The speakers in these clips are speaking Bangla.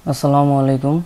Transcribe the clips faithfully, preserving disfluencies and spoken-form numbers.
আসসালামু আলাইকুম।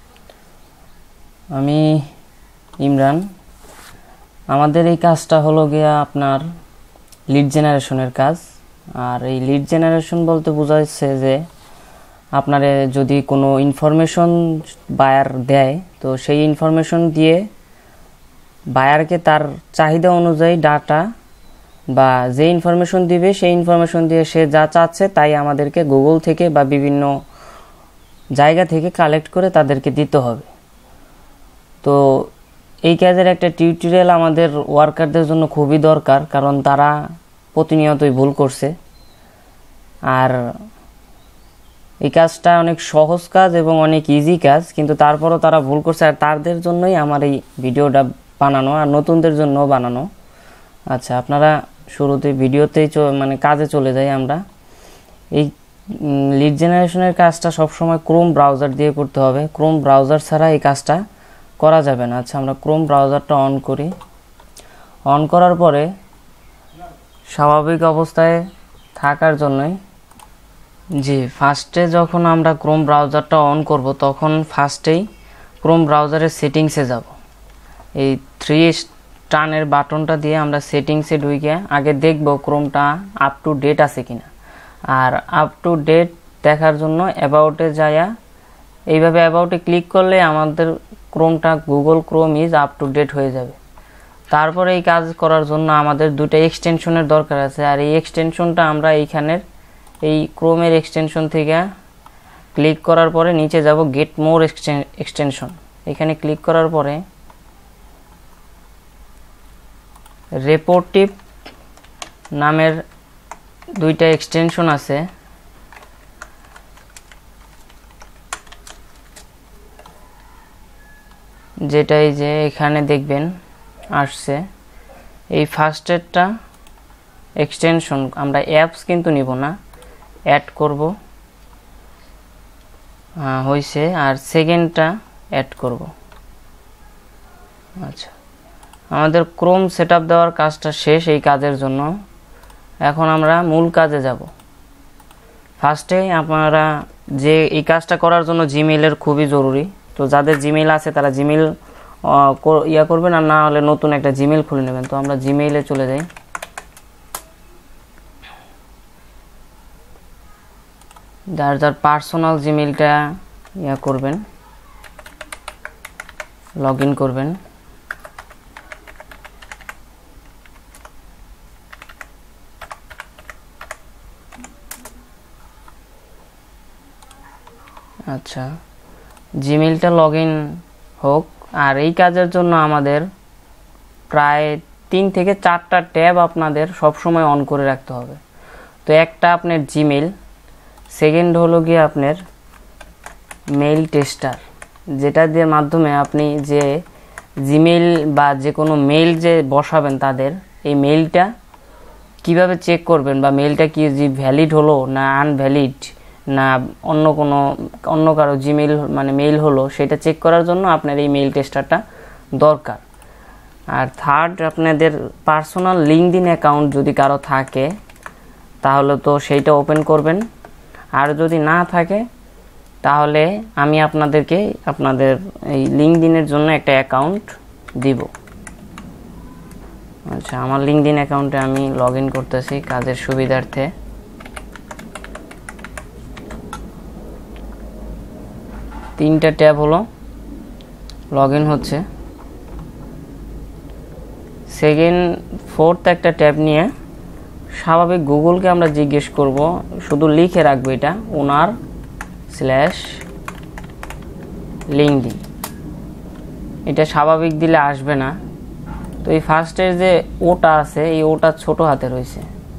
আমি ইমরান। আমাদের এই কাজটা হলো গিয়া আপনার লিড জেনারেশনের কাজ। আর এই লিড জেনারেশন বলতে বোঝাচ্ছে যে আপনারে যদি কোনো ইনফরমেশন বায়ার দেয়, তো সেই ইনফরমেশন দিয়ে বায়ারকে তার চাহিদা অনুযায়ী ডাটা বা যে ইনফরমেশন দিবে সেই ইনফরমেশন দিয়ে সে যা চাচ্ছে তাই আমাদেরকে গুগল থেকে বা বিভিন্ন জায়গা থেকে কালেক্ট করে তাদেরকে দিতে হবে। তো এই কাজের একটা টিউটোরিয়াল আমাদের ওয়ার্কারদের জন্য খুবই দরকার, কারণ তারা প্রতিনিয়তই ভুল করছে। আর এই কাজটা অনেক সহজ কাজ এবং অনেক ইজি কাজ, কিন্তু তারপরও তারা ভুল করছে। আর তাদের জন্যই আমার এই ভিডিওটা বানানো, আর নতুনদের জন্য বানানো। আচ্ছা, আপনারা শুরুতে ভিডিওতেই মানে কাজে চলে যাই আমরা। এই লিড জেনারেশনের কাজটা সবসময় ক্রোম ব্রাউজার দিয়ে করতে হবে। ক্রোম ব্রাউজার ছাড়া এই কাজটা করা যাবে না। আচ্ছা, আমরা ক্রোম ব্রাউজারটা অন করি। অন করার পরে স্বাভাবিক অবস্থায় থাকার জন্যই জি ফার্স্টে যখন আমরা ক্রোম ব্রাউজারটা অন করব, তখন ফার্স্টেই ক্রোম ব্রাউজারের সেটিংসে যাব। এই থ্রি টানের বাটনটা দিয়ে আমরা সেটিংসে ঢুকে আগে দেখব ক্রোমটা আপ টু ডেট আছে কিনা। আর আপ টু ডেট দেখার জন্য অ্যাবাউটে যায়া এইভাবে অ্যাবাউটে ক্লিক করলে আমাদের ক্রোমটা Google Chrome is up to date হয়ে যাবে। তারপরে এই কাজ করার জন্য আমাদের দুটো এক্সটেনশনের দরকার আছে। আর এই এক্সটেনশনটা আমরা এইখানের এই ক্রোমের এক্সটেনশন থেকে ক্লিক করার পরে নিচে যাব গেট মোর এক্সটেনশন। এখানে ক্লিক করার পরে রেপোর্টিভ নামের দুইটা এক্সটেনশন আছে। যেটাই যে এখানে দেখবেন আসছে এই ফার্স্টেরটা এক্সটেনশন আমরা অ্যাপস কিন্তু নিব না, অ্যাড করব হয়েছে। আর সেকেন্ডটা অ্যাড করব। আচ্ছা, আমাদের ক্রোম সেটআপ দেওয়ার কাজটা শেষ এই কাজের জন্য। এখন আমরা মূল কাজে যাব। ফার্স্টে আপনারা যে এই কাজটা করার জন্য জিমেইলের খুবই জরুরি। তো যাদের জিমেইল আছে তারা জিমেইল ইয়া করবেন, আর না হলে নতুন একটা জিমেইল খুলে নেবেন। তো আমরা জিমেইলে চলে যাই। যার যার পার্সোনাল জিমেইলটা ইয়া করবেন, লগ ইন করবেন। আচ্ছা, জিমেইলটা লগ ইন হোক। আর এই কাজের জন্য আমাদের প্রায় তিন থেকে চারটা ট্যাব আপনাদের সবসময় অন করে রাখতে হবে। তো একটা আপনার জিমেইল, সেকেন্ড হলো গিয়ে আপনার মেইল টেস্টার, যেটা দিয়ে মাধ্যমে আপনি যে জিমেইল বা যে কোনো মেইল যে বসাবেন তাদের এই মেইলটা কিভাবে চেক করবেন, বা মেইলটা কি যে ভ্যালিড হলো না আনভ্যালিড না অন্য কোনো অন্য কারো জিমেইল মানে মেইল হলো, সেটা চেক করার জন্য আপনার এই মেইল টেস্টারটা দরকার। আর থার্ড, আপনাদের পার্সোনাল লিঙ্কডইন অ্যাকাউন্ট যদি কারো থাকে তাহলে তো সেইটা ওপেন করবেন। আর যদি না থাকে তাহলে আমি আপনাদেরকে আপনাদের এই লিঙ্কডইনের জন্য একটা অ্যাকাউন্ট দিব। আচ্ছা, আমার লিঙ্কডইন অ্যাকাউন্টে আমি লগ ইন করতেছি কাজের সুবিধার্থে। তিনটা ট্যাব হলো, লগ ইন হচ্ছে। সেকেন্ড ফোর্থ একটা ট্যাব নিয়ে স্বাভাবিক গুগলকে আমরা জিজ্ঞেস করব, শুধু লিখে রাখবো এটা ওনার স্ল্যাশ লিঙ্কডইন। এটা স্বাভাবিক দিলে আসবে না। তো এই ফার্স্টের যে ওটা আছে এই ওটা ছোট হাতের হয়েছে,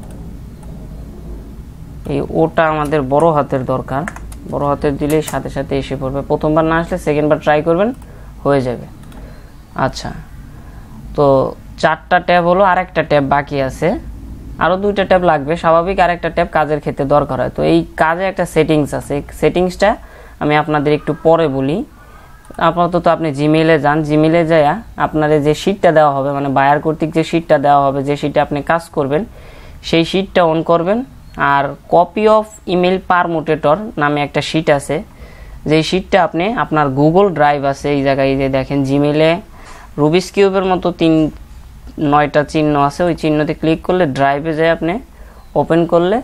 এই ওটা আমাদের বড় হাতের দরকার। বড় হাতের দিলেই সাথে সাথে এসে পড়বে। প্রথমবার না আসলে সেকেন্ডবার ট্রাই করবেন, হয়ে যাবে। আচ্ছা, তো চারটা ট্যাব হলো, আর একটা ট্যাব বাকি আছে, আরও দুইটা ট্যাব লাগবে স্বাভাবিক। আর একটা ট্যাব কাজের ক্ষেত্রে দরকার হয়। তো এই কাজে একটা সেটিংস আছে, সেটিংসটা আমি আপনাদের একটু পরে বলি। আপাতত আপনি জিমেইলে যান। জিমেইলে যায়া আপনার যে শিটটা দেওয়া হবে, মানে বায়ার কর্তৃক যে শিটটা দেওয়া হবে, যে শিটে আপনি কাজ করবেন, সেই শিটটা অন করবেন। আর কপি অফ ইমেল পারমুটেটর নামে একটা শিট আছে, যে শিটটা আপনি আপনার গুগল ড্রাইভ আছে এই জায়গায় যে দেখেন জিমেইলে রুবিক্স কিউবের মতো তিন নয়টা চিহ্ন আছে, ওই চিহ্নতে ক্লিক করলে ড্রাইভে যায় আপনি ওপেন করলে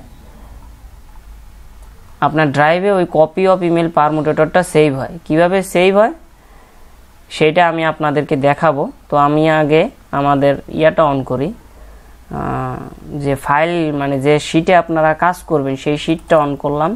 আপনার ড্রাইভে ওই কপি অফ ইমেল পারমুটেটরটা সেভ হয়। কিভাবে সেভ হয় সেটা আমি আপনাদেরকে দেখাবো। তো আমি আগে আমাদের ইয়াটা অন করি, যে ফাইল মানে যে শিটে আপনারা কাজ করবেন সেই শিটটা অন করলাম।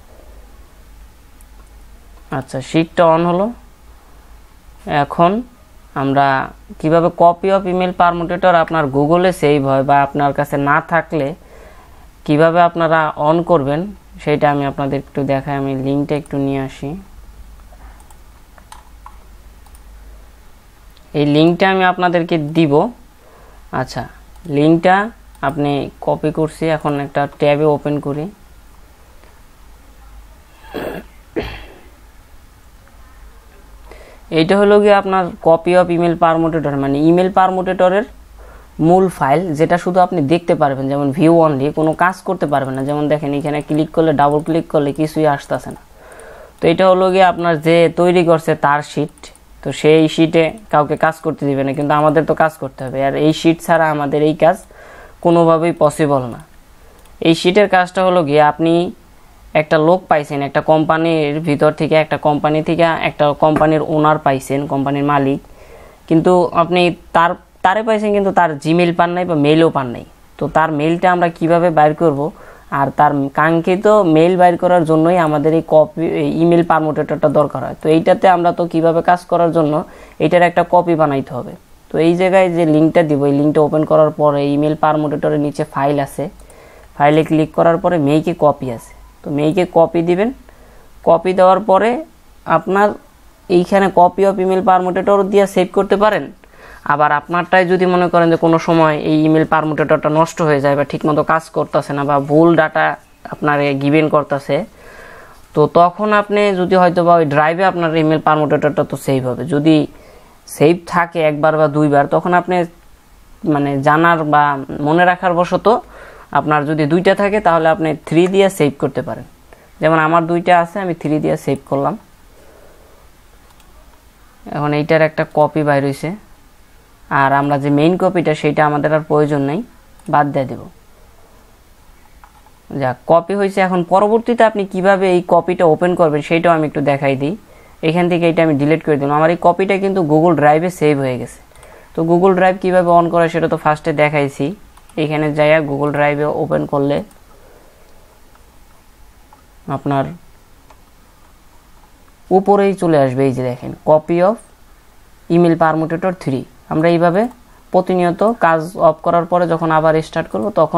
আচ্ছা, শিটটা অন হলো। এখন আমরা কিভাবে কপি অফ ইমেল পারমুটেটর আপনার গুগলে সেভ হয় বা আপনার কাছে না থাকলে কিভাবে আপনারা অন করবেন সেটা আমি আপনাদের একটু দেখাই। আমি লিঙ্কটা একটু নিয়ে আসি। এই লিঙ্কটা আমি আপনাদেরকে দিব। আচ্ছা, লিঙ্কটা আপনি কপি করছি, এখন একটা ট্যাবে ওপেন করি। এইটা হলো গিয়ে আপনার কপি অফ ইমেল পারমুটেটর, মানে ইমেল পারমুটেটরের মূল ফাইল, যেটা শুধু আপনি দেখতে পারবেন, যেমন ভিউ অনলি, কোনো কাজ করতে পারবেন না। যেমন দেখেন এখানে ক্লিক করলে, ডাবল ক্লিক করলে কিছুই আসতেছে না। তো এটা হলো গিয়ে আপনার যে তৈরি করছে তার শিট, তো সেই শিটে কাউকে কাজ করতে দিবে না, কিন্তু আমাদের তো কাজ করতে হবে। আর এই শিট ছাড়া আমাদের এই কাজ কোনোভাবেই পসিবল না। এই শিটের কাজটা হলো গিয়ে আপনি একটা লোক পাইছেন, একটা কোম্পানির ভিতর থেকে, একটা কোম্পানি থেকে একটা কোম্পানির ওনার পাইছেন, কোম্পানির মালিক, কিন্তু আপনি তার তারে পাইছেন কিন্তু তার জিমেইল পান নাই বা মেইলও পান নাই। তো তার মেইলটা আমরা কিভাবে বাইর করব, আর তার কাঙ্ক্ষিত মেইল বাইর করার জন্যই আমাদের এই কপি ইমেল পারমুটেটরটা দরকার হয়। তো এইটাতে আমরা তো কিভাবে কাজ করার জন্য এটার একটা কপি বানাইতে হবে। তো এই জায়গায় যে লিঙ্কটা দিব, এই লিঙ্কটা ওপেন করার পরে ইমেল পারমুটেটরের নিচে ফাইল আছে, ফাইলে ক্লিক করার পরে মেইকে কপি আছে, তো মেইকে কপি দিবেন। কপি দেওয়ার পরে আপনার এইখানে কপি অফ ইমেল পারমুটেটর দিয়ে সেভ করতে পারেন। আবার আপনারটাই যদি মনে করেন যে কোনো সময় এই ইমেল পারমুটেটরটা নষ্ট হয়ে যায় বা ঠিকমতো কাজ করতেছে না বা ভুল ডাটা আপনার গিভেন করতেছে, তো তখন আপনি যদি হয়তো বা ওই ড্রাইভে আপনার ইমেল পারমুটেটরটা তো সেভ হবে। যদি সেভ থাকে একবার বা দুইবার, তখন আপনি মানে জানার বা মনে রাখার বশত আপনার যদি দুইটা থাকে তাহলে আপনি থ্রি দিয়ে সেভ করতে পারেন। যেমন আমার দুইটা আছে, আমি থ্রি দিয়ে সেভ করলাম। এখন এইটার একটা কপি বাইর হয়েছে, আর আমরা যে মেইন কপিটা সেটা আমাদের আর প্রয়োজন নেই, বাদ দিয়ে দেব। যাক, কপি হয়েছে। এখন পরবর্তীতে আপনি কিভাবে এই কপিটা ওপেন করবেন সেটাও আমি একটু দেখাই দিই। এখান থেকে এটা আমি ডিলিট করে দিলাম। আমার এই কপিটা কিন্তু গুগল ড্রাইভে সেভ হয়ে গেছে। তো গুগল ড্রাইভ কিভাবে অন করে সেটা তো ফার্স্টে দেখাইছি। এখানে যাইয়া গুগল ড্রাইভে ওপেন করলে আপনার উপরেই চলে আসবে, এই যে দেখেন copy of email permutator three. আমরা এইভাবে প্রতিনিয়ত কাজ অফ করার পরে যখন আবার স্টার্ট করব তখন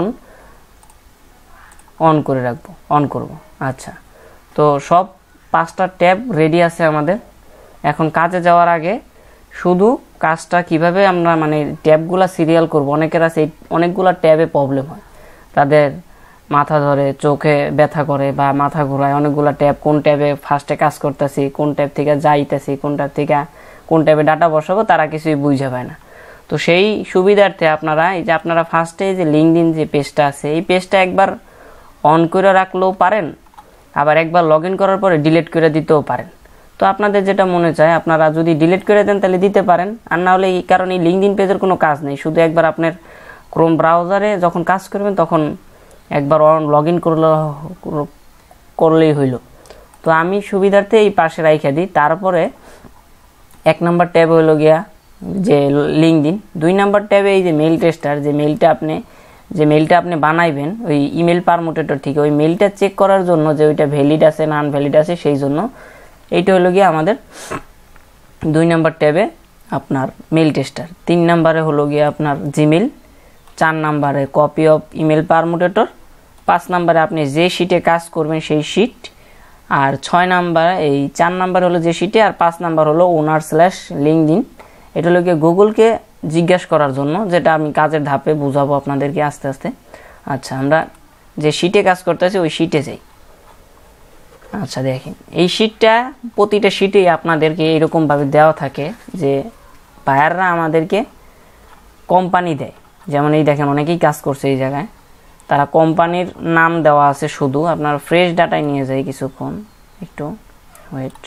অন করে রাখবো, অন করব। আচ্ছা, তো সব পাঁচটা ট্যাব রেডি আছে আমাদের। এখন কাজে যাওয়ার আগে শুধু কাজটা কিভাবে আমরা মানে ট্যাবগুলা সিরিয়াল করব। অনেকের আছে অনেকগুলা ট্যাবে প্রবলেম হয়, তাদের মাথা ধরে, চোখে ব্যথা করে বা মাথা ঘোরায়। অনেকগুলা ট্যাব, কোন ট্যাবে ফার্স্টে কাজ করতেছি, কোন ট্যাব থেকে যাইতেছি, কোন ট্যাব থেকে কোন ট্যাবে ডাটা বসাবো, তারা কিছুই বুঝে পায় না। তো সেই সুবিধার্থে আপনারা এই যে আপনারা ফার্স্টে যে লিঙ্কডইন যে পেজটা আছে, এই পেজটা একবার অন করে রাখলেও পারেন, আবার একবার লগ ইন করার পরে ডিলিট করে দিতেও পারেন। তো আপনাদের যেটা মনে চায়, আপনারা যদি ডিলিট করে দেন তাহলে দিতে পারেন, আর না হলে এই কারণ এই লিঙ্কডইন পেজের কোনো কাজ নেই, শুধু একবার আপনার ক্রোম ব্রাউজারে যখন কাজ করবেন তখন একবার অন লগ ইন করলে করলেই হইল। তো আমি সুবিধার্থে এই পাশে রাইখা দিই। তারপরে এক নাম্বার ট্যাব হইল গিয়া যে লিঙ্কডইন, দুই নাম্বার ট্যাবে এই যে মেইল টেস্টার, যে মেইলটা আপনি যে মেইলটা আপনি বানাইবেন ওই ইমেল পারমুটেটর থেকে, ওই মেইলটা চেক করার জন্য যে ওইটা ভ্যালিড আছে না আনভ্যালিড আছে, সেই জন্য এইটা হলো গিয়ে আমাদের দুই নাম্বার ট্যাবে আপনার মেইল টেস্টার। তিন নাম্বারে হলো গিয়ে আপনার জিমেল, চার নাম্বারে কপি অফ ইমেল পারমুটেটর, পাঁচ নাম্বারে আপনি যে শিটে কাজ করবেন সেই শিট, আর ছয় নাম্বার এই চার নাম্বার হলো যে শিটে, আর পাঁচ নাম্বার হলো ওনার স্ল্যাশ লিঙ্কডইন। এটা হলো গিয়ে গুগলকে জিজ্ঞাসা করার জন্য, যেটা আমি কাজের ধাপে বুঝাবো আপনাদেরকে আস্তে আস্তে। আচ্ছা, আমরা যে শিটে কাজ করতেছি ওই শিটে যাই। আচ্ছা দেখেন, এই শিটটা প্রতিটা শিটেই আপনাদেরকে এরকমভাবে দেওয়া থাকে যে বায়াররা আমাদেরকে কোম্পানি দেয়। যেমন এই দেখেন অনেকেই কাজ করছে এই জায়গায়, তারা কোম্পানির নাম দেওয়া আছে শুধু। আপনার ফ্রেশ ডাটায় নিয়ে যায় কিছুক্ষণ একটু। ওয়েট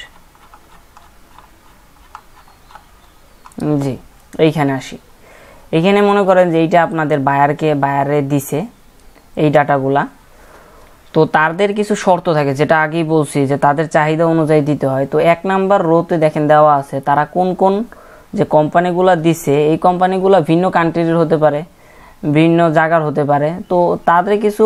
জি এইখানে আসি। এখানে মনে করেন যে এইটা আপনাদের বায়ারকে বায়ারে দিছে এই ডাটাগুলা, তো তাদের কিছু শর্ত থাকে যেটা আগেই বলছি যে তাদের চাহিদা অনুযায়ী দিতে হয়। তো এক নাম্বার রোতে দেখেন দেওয়া আছে তারা কোন কোন যে কোম্পানিগুলো দিছে, এই কোম্পানিগুলো ভিন্ন কান্ট্রির হতে পারে, ভিন্ন জায়গার হতে পারে। তো তাদের কিছু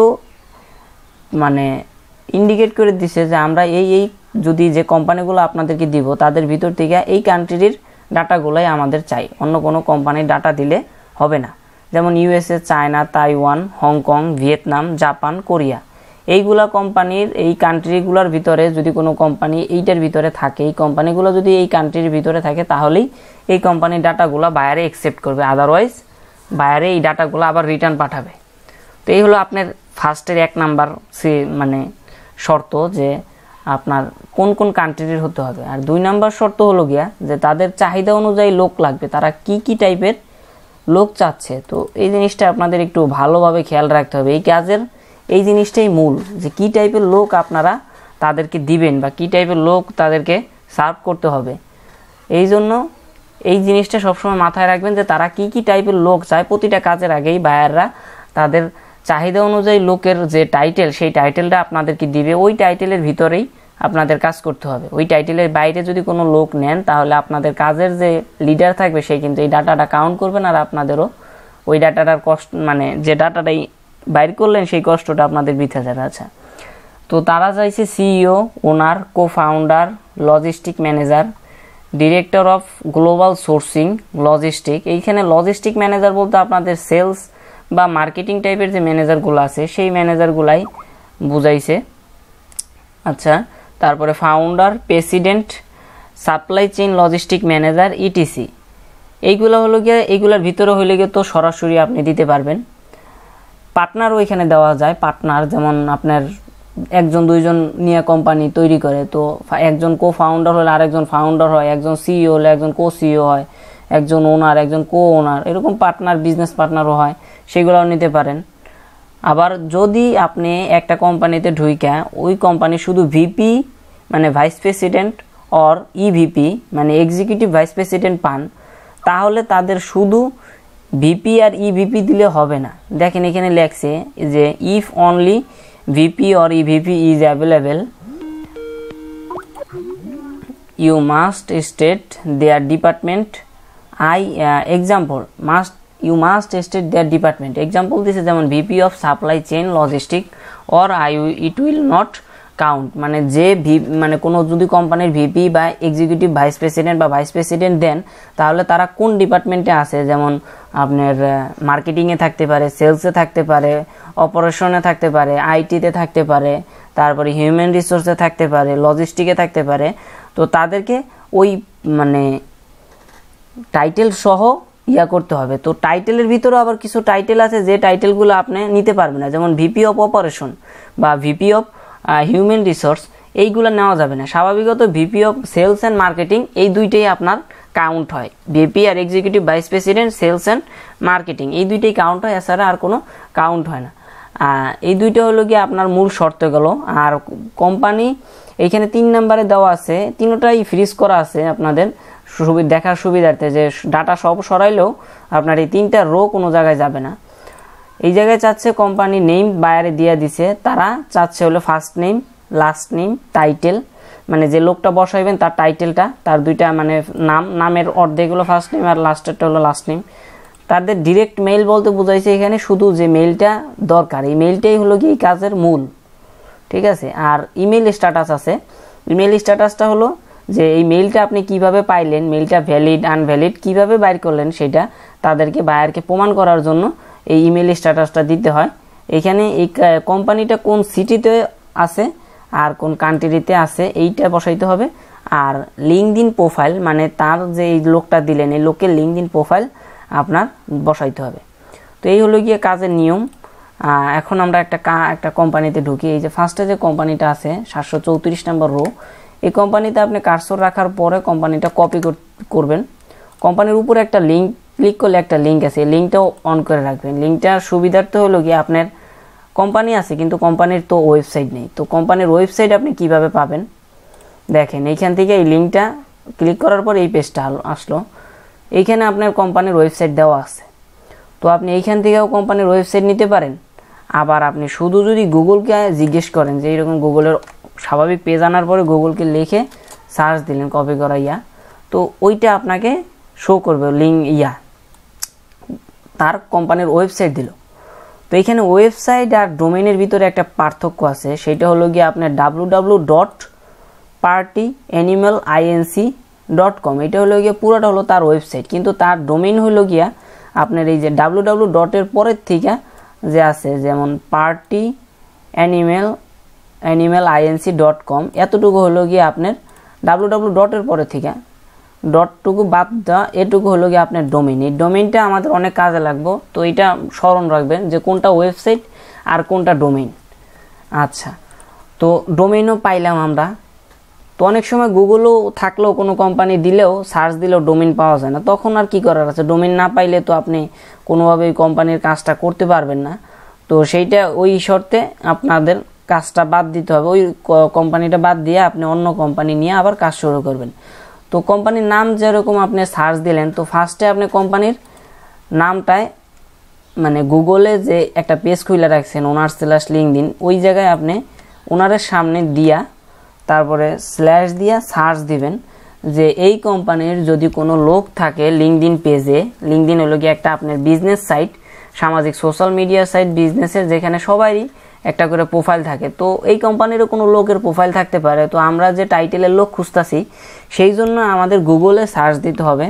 মানে ইন্ডিকেট করে দিছে যে আমরা এই এই যদি যে কোম্পানিগুলো আপনাদেরকে দিব তাদের ভিতর থেকে এই কান্ট্রির ডাটাগুলাই আমাদের চাই, অন্য কোনো কোম্পানির ডাটা দিলে হবে না। যেমন USA, China, Taiwan, Hong Kong, Vietnam, Japan, Korea, এইগুলা কোম্পানির এই কান্ট্রিগুলোর ভিতরে যদি কোনো কোম্পানি এইটার ভিতরে থাকে, এই কোম্পানিগুলো যদি এই কান্ট্রির ভিতরে থাকে তাহলেই এই কোম্পানির ডাটাগুলো বায়ারে অ্যাকসেপ্ট করবে, আদারওয়াইজ বায়ারে এই ডাটাগুলো আবার রিটার্ন পাঠাবে। তো এই হলো আপনার ফার্স্টের এক নাম্বার সে মানে শর্ত যে আপনার কোন কোন কান্ট্রির হতে হবে। আর দুই নাম্বার শর্ত হলো গিয়া যে তাদের চাহিদা অনুযায়ী লোক লাগবে, তারা কি কি টাইপের লোক চাচ্ছে। তো এই জিনিসটা আপনাদের একটু ভালোভাবে খেয়াল রাখতে হবে। এই কাজের এই জিনিসটাই মূল, যে কি টাইপের লোক আপনারা তাদেরকে দিবেন বা কি টাইপের লোক তাদেরকে সার্ভ করতে হবে। এই জন্য এই জিনিসটা সবসময় মাথায় রাখবেন যে তারা কি কি টাইপের লোক চায়। প্রতিটা কাজের আগেই বায়াররা তাদের চাহিদা অনুযায়ী লোকের যে টাইটেল, সেই টাইটেলটা আপনাদেরকে দিবে, ওই টাইটেলের ভিতরেই আপনাদের কাজ করতে হবে। ওই টাইটেলের বাইরে যদি কোনো লোক নেন তাহলে আপনাদের কাজের যে লিডার থাকবে সে কিন্তু এই ডাটাটা কাউন্ট করবেন, আর আপনাদেরও ওই ডাটাটার কষ্ট মানে যে ডাটাটাই বাইর করলেন সেই কষ্টটা আপনাদের বৃথা যাবে। আচ্ছা, তো তারা চাইছে CEO, owner, co founder, logistic manager, director of global sourcing, logistic. এইখানে লজিস্টিক ম্যানেজার বলতে আপনাদের সেলস বা মার্কেটিং টাইপের যে ম্যানেজারগুলো আছে সেই ম্যানেজারগুলাই বুঝাইছে। আচ্ছা, তারপরে founder, president, supply chain logistic manager, ETC. এইগুলো হলো গিয়ে এইগুলোর ভিতরে হইলে গিয়ে তো সরাসরি আপনি দিতে পারবেন। পার্টনারও এখানে দেওয়া যায়। পার্টনার যেমন আপনার একজন দুইজন নিয়ে কোম্পানি তৈরি করে, তো একজন কো ফাউন্ডার হলে আরেকজন ফাউন্ডার হয়, একজন সিইও হলে একজন কো সিইও হয়, একজন ওনার একজন কো ওনার, এরকম পার্টনার বিজনেস পার্টনারও হয়, সেগুলোও নিতে পারেন। আবার যদি আপনি একটা কোম্পানিতে ঢুইকা ওই কোম্পানি শুধু ভিপি মানে ভাইস প্রেসিডেন্ট অর ইভিপি মানে এক্সিকিউটিভ ভাইস প্রেসিডেন্ট পান, তাহলে তাদের শুধু ভিপি আর ইভিপি দিলে হবে না। দেখেন এখানে লেখছে যে if only VP or EVP is available you must state their department I example must you must state their department example দিছে, যেমন VP of supply chain logistic or I it will not count. মানে যে ভি মানে কোনো যদি কোম্পানির ভিপি বা এক্সিকিউটিভ ভাইস প্রেসিডেন্ট বা ভাইস প্রেসিডেন্ট দেন তাহলে তারা কোন ডিপার্টমেন্টে আছে, যেমন আপনার মার্কেটিংয়ে থাকতে পারে, সেলসে থাকতে পারে, অপারেশনে থাকতে পারে, আইটিতে থাকতে পারে, তারপরে হিউম্যান রিসোর্সে থাকতে পারে, লজিস্টিকে থাকতে পারে। তো তাদেরকে ওই মানে টাইটেল সহ ইয়া করতে হবে। তো টাইটেলের ভিতরে আবার কিছু টাইটেল আছে যে টাইটেলগুলো আপনি নিতে পারবেন না, যেমন ভিপি অফ অপারেশন বা ভিপি অফ হিউম্যান রিসোর্স, এইগুলো নেওয়া যাবে না। স্বাভাবিকত VP of sales and marketing এই দুইটাই আপনার কাউন্ট হয়। ভিপি আর executive vice president sales and marketing এই দুইটাই কাউন্ট হয়, এছাড়া আর কোনো কাউন্ট হয় না। এই দুইটা হলো গিয়ে আপনার মূল শর্ত গেল। আর কোম্পানি এইখানে তিন নম্বরে দেওয়া আছে, তিনটাই ফ্রিজ করা আছে আপনাদের সুবিধা দেখার সুবিধার্থে, যে ডাটা সব সরাইলেও আপনার এই তিনটা রো কোনো জায়গায় যাবে না। এই জায়গায় চাচ্ছে কোম্পানি নেম বায়ারে দিয়ে দিছে, তারা চাচ্ছে হলো first name, last name, title, মানে যে লোকটা বসাইবেন তার টাইটেলটা, তার দুইটা মানে নাম, নামের অর্ধেক হলো ফার্স্ট নেম আর লাস্টেরটা হলো লাস্ট নেম। তাদের ডিরেক্ট মেইল বলতে বোঝাইছে এখানে শুধু যে মেইলটা দরকার, এই মেইলটাই হলো কি এই কাজের মূল, ঠিক আছে। আর ইমেল স্ট্যাটাস আছে, ইমেল স্ট্যাটাসটা হলো যে এই মেইলটা আপনি কিভাবে পাইলেন, মেইলটা ভ্যালিড আনভ্যালিড কিভাবে বাইর করলেন, সেটা তাদেরকে বায়ারকে প্রমাণ করার জন্য এই ইমেল স্ট্যাটাসটা দিতে হয়। এখানে এই কোম্পানিটা কোন সিটিতে আছে আর কোন কান্ট্রিতে আছে এইটা বসাইতে হবে। আর লিঙ্কডইন প্রোফাইল মানে তার যে এই লোকটা দিলেন এই লোকের লিঙ্কডইন প্রোফাইল আপনার বসাইতে হবে। তো এই হলো গিয়ে কাজের নিয়ম। এখন আমরা একটা একটা কোম্পানিতে ঢুকি। এই যে ফার্স্টে যে কোম্পানিটা আছে সাতশো চৌত্রিশ নম্বর রো, এই কোম্পানিতে আপনি কার্সর রাখার পরে কোম্পানিটা কপি করবেন। কোম্পানির উপরে একটা লিঙ্ক ক্লিক করলে একটা লিঙ্ক আছে, এই লিঙ্কটাও অন করে রাখবেন। লিঙ্কটার সুবিধার্থে হলো গিয়ে আপনার কোম্পানি আছে কিন্তু কোম্পানির তো ওয়েবসাইট নেই, তো কোম্পানির ওয়েবসাইট আপনি কিভাবে পাবেন দেখেন এইখান থেকে এই লিঙ্কটা ক্লিক করার পর এই পেজটা আসলো। এইখানে আপনার কোম্পানির ওয়েবসাইট দেওয়া আছে, তো আপনি এইখান থেকেও কোম্পানির ওয়েবসাইট নিতে পারেন। আবার আপনি শুধু যদি গুগলকে জিজ্ঞেস করেন যে এইরকম গুগলের স্বাভাবিক পেজ আনার পরে গুগলকে লিখে সার্চ দিলেন কপি করা ইয়া, তো ওইটা আপনাকে শো করবে লিঙ্ক ইয়া তার কোম্পানির ওয়েবসাইট দিল। তো এইখানে ওয়েবসাইট আর ডোমেইনের ভিতরে একটা পার্থক্য আছে, সেটা হলো গিয়ে আপনার W W dot party animal INC dot com, এটা হলো গিয়ে পুরোটা হলো তার ওয়েবসাইট, কিন্তু তার ডোমেইন হলো গিয়া আপনার এই যে ডাব্লু ডাব্লু ডটের পরের থেকে যে আছে, যেমন party animal animal INC dot com, এতটুকু হলো গিয়ে আপনার ডাব্লু ডাব্লু ডটের পরে থেকে ডটটুকু বাদ দেওয়া, এটুকু হলো গিয়ে আপনার ডোমেইন। এই ডোমেইনটা আমাদের অনেক কাজে লাগবে, তো এটা স্মরণ রাখবেন যে কোনটা ওয়েবসাইট আর কোনটা ডোমেইন। আচ্ছা, তো ডোমেইনও পাইলাম আমরা। তো অনেক সময় গুগলও থাকলেও কোনো কোম্পানি দিলেও সার্চ দিলেও ডোমেইন পাওয়া যায় না, তখন আর কি করার আছে? ডোমেইন না পাইলে তো আপনি কোনোভাবেই কোম্পানির কাজটা করতে পারবেন না। তো সেইটা ওই শর্তে আপনাদের কাজটা বাদ দিতে হবে, ওই কোম্পানিটা বাদ দিয়ে আপনি অন্য কোম্পানি নিয়ে আবার কাজ শুরু করবেন। তো কোম্পানির নাম যেরকম আপনি সার্চ দিলেন, তো ফার্স্টে আপনি কোম্পানির নামটায় মানে গুগলে যে একটা পেজ খুলে রাখছেন ওনার স্ল্যাশ লিঙ্কডিন, ওই জায়গায় আপনি ওনারের সামনে দিয়া তারপরে স্ল্যাশ দিয়া সার্চ দিবেন যে এই কোম্পানির যদি কোনো লোক থাকে লিঙ্কডিন পেজে। লিঙ্কডিন হলো গিয়ে একটা আপনার বিজনেস সাইট, সামাজিক সোশ্যাল মিডিয়া সাইট বিজনেসের, যেখানে সবারই একটা করে প্রোফাইল থাকে। তো এই কোম্পানিরও কোনো লোকের প্রোফাইল থাকতে পারে। তো আমরা যে টাইটেলের লোক খুঁজতেছি সেই জন্য আমাদের গুগলে সার্চ দিতে হবে।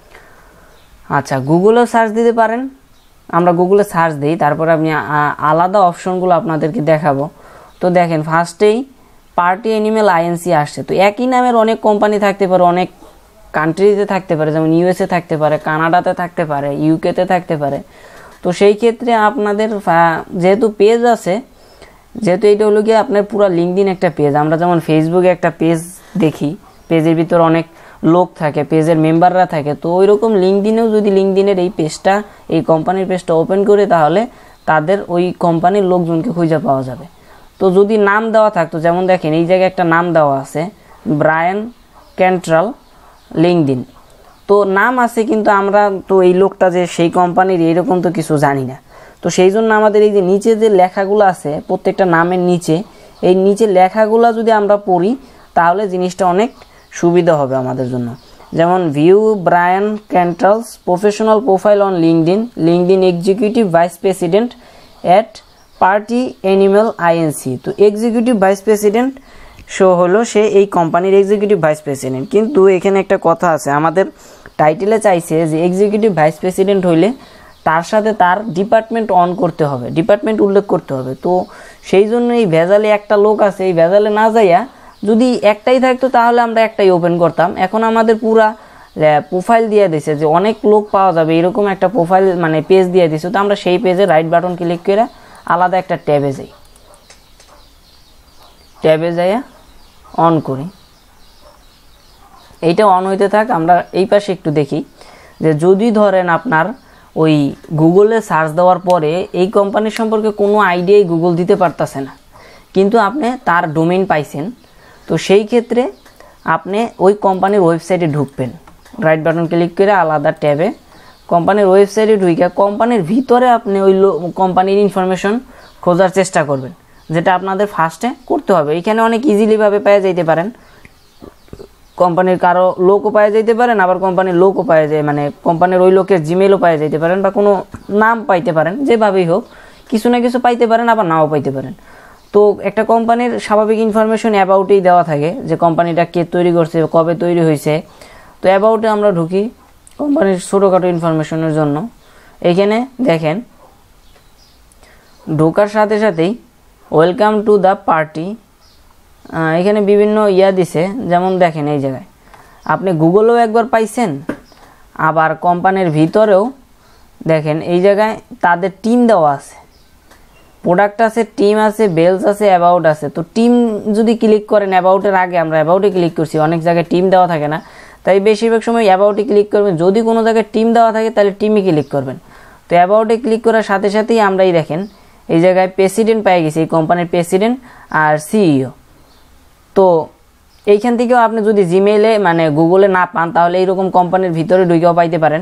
আচ্ছা, গুগলেও সার্চ দিতে পারেন, আমরা গুগলে সার্চ দিই, তারপরে আপনি আলাদা অপশনগুলো আপনাদেরকে দেখাবো। তো দেখেন ফার্স্টেই পার্টি অ্যানিম্যাল আইএনসি আসছে। তো একই নামের অনেক কোম্পানি থাকতে পারে, অনেক কান্ট্রিতে থাকতে পারে, যেমন ইউএসএ থাকতে পারে, কানাডাতে থাকতে পারে, ইউকেতে থাকতে পারে। তো সেই ক্ষেত্রে আপনাদের যেহেতু পেজ আছে, যেহেতু এইটা হলো গিয়ে আপনার পুরো লিঙ্কডিন একটা পেজ, আমরা যেমন ফেসবুকে একটা পেজ দেখি, পেজের ভিতর অনেক লোক থাকে, পেজের মেম্বাররা থাকে, তো ওই রকম লিঙ্কডিনেও যদি লিঙ্কডিনের এই পেজটা, এই কোম্পানির পেজটা ওপেন করে, তাহলে তাদের ওই কোম্পানির লোকজনকে খুঁজে পাওয়া যাবে। তো যদি নাম দেওয়া থাকতো, যেমন দেখেন এই জায়গায় একটা নাম দেওয়া আছে ব্রায়ান ক্যান্ট্রাল লিঙ্কডিন, তো নাম আছে, কিন্তু আমরা তো এই লোকটা যে সেই কোম্পানির এইরকম তো কিছু জানি না। তো সেই জন্য আমাদের এই যে নিচে যে লেখাগুলো আছে প্রত্যেকটা নামের নিচে, এই নিচে লেখাগুলো যদি আমরা পড়ি তাহলে জিনিসটা অনেক সুবিধা হবে আমাদের জন্য। যেমন view Brian Cantrell's professional profile on LinkedIn, LinkedIn executive vice president at party animal INC. তো এক্সিকিউটিভ ভাইস প্রেসিডেন্ট শো হলো সে এই কোম্পানির এক্সিকিউটিভ ভাইস প্রেসিডেন্ট, কিন্তু এখানে একটা কথা আছে, আমাদের টাইটেলে চাইছে যে এক্সিকিউটিভ ভাইস প্রেসিডেন্ট হইলে তার সাথে তার ডিপার্টমেন্ট অন করতে হবে, ডিপার্টমেন্ট উল্লেখ করতে হবে। তো সেই জন্য এই ভেজালে একটা লোক আছে, এই ভেজালে না যাইয়া যদি একটাই থাকতো তাহলে আমরা একটাই ওপেন করতাম। এখন আমাদের পুরা প্রোফাইল দিয়ে দিছে যে অনেক লোক পাওয়া যাবে, এরকম একটা প্রোফাইল মানে পেজ দিয়ে দিছে। তো আমরা সেই পেজে রাইট বাটন ক্লিক করে আলাদা একটা ট্যাবে যাই, ট্যাবে যাইয়া অন করি, এইটা অন হইতে থাক। আমরা এই পাশে একটু দেখি যে যদি ধরেন আপনার ওই গুগলে সার্চ দেওয়ার পরে এই কোম্পানির সম্পর্কে কোনো আইডিয়াই গুগল দিতে পারতেছে না, কিন্তু আপনি তার ডোমেইন পাইছেন, তো সেই ক্ষেত্রে আপনি ওই কোম্পানির ওয়েবসাইটে ঢুকবেন, রাইট বাটন ক্লিক করে আলাদা ট্যাবে কোম্পানির ওয়েবসাইটে ঢুকে কোম্পানির ভিতরে আপনি ওই কোম্পানির ইনফরমেশন খোঁজার চেষ্টা করবেন, যেটা আপনাদের ফার্স্টে করতে হবে। এখানে অনেক ইজিলিভাবে পেয়ে যাইতে পারেন, কোম্পানির কারো লোকও পাওয়া যাইতে পারেন, আবার কোম্পানির লোকও পাওয়া যায়, মানে কোম্পানির ওই লোকের জিমেলও পাওয়া যাইতে পারেন, বা কোনো নাম পাইতে পারেন, যেভাবেই হোক কিছু না কিছু পাইতে পারেন, আবার নাও পাইতে পারেন। তো একটা কোম্পানির স্বাভাবিক ইনফরমেশন অ্যাবাউটেই দেওয়া থাকে, যে কোম্পানিটা কে তৈরি করছে, কবে তৈরি হয়েছে। তো অ্যাবাউটে আমরা ঢুকি কোম্পানির ছোটোখাটো ইনফরমেশনের জন্য। এইখানে দেখেন ঢোকার সাথে সাথেই ওয়েলকাম টু দ্য পার্টি, এখানে বিভিন্ন ইয়া দিছে, যেমন দেখেন এই জায়গায় আপনি গুগলেও একবার পাইছেন, আবার কোম্পানির ভিতরেও দেখেন এই জায়গায় তাদের টিম দেওয়া আছে, প্রোডাক্ট আছে, টিম আছে, বেলস আছে, অ্যাবাউট আছে। তো টিম যদি ক্লিক করেন, অ্যাবাউটের আগে আমরা অ্যাবাউটে ক্লিক করছি, অনেক জায়গায় টিম দেওয়া থাকে না, তাই বেশিরভাগ সময় অ্যাবাউটে ক্লিক করবেন। যদি কোনো জায়গায় টিম দেওয়া থাকে তাহলে টিমে ক্লিক করবেন। তো অ্যাবাউটে ক্লিক করার সাথে সাথেই আমরাই দেখেন এই জায়গায় প্রেসিডেন্ট পেয়ে গেছি, এই কোম্পানির প্রেসিডেন্ট আর সিইও। তো এইখান থেকেও আপনি যদি জিমেইলে মানে গুগলে না পান তাহলে এইরকম কোম্পানির ভিতরে ঢুকেও পাইতে পারেন,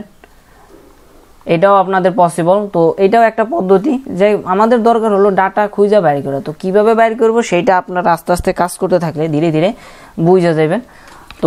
এটাও আপনাদের পসিবল। তো এটাও একটা পদ্ধতি, যে আমাদের দরকার হলো ডাটা খুঁজে বাইর করা। তো কিভাবে বাইর করব সেইটা আপনারা আস্তে আস্তে কাজ করতে থাকলে ধীরে ধীরে বুঝে যাবেন। তো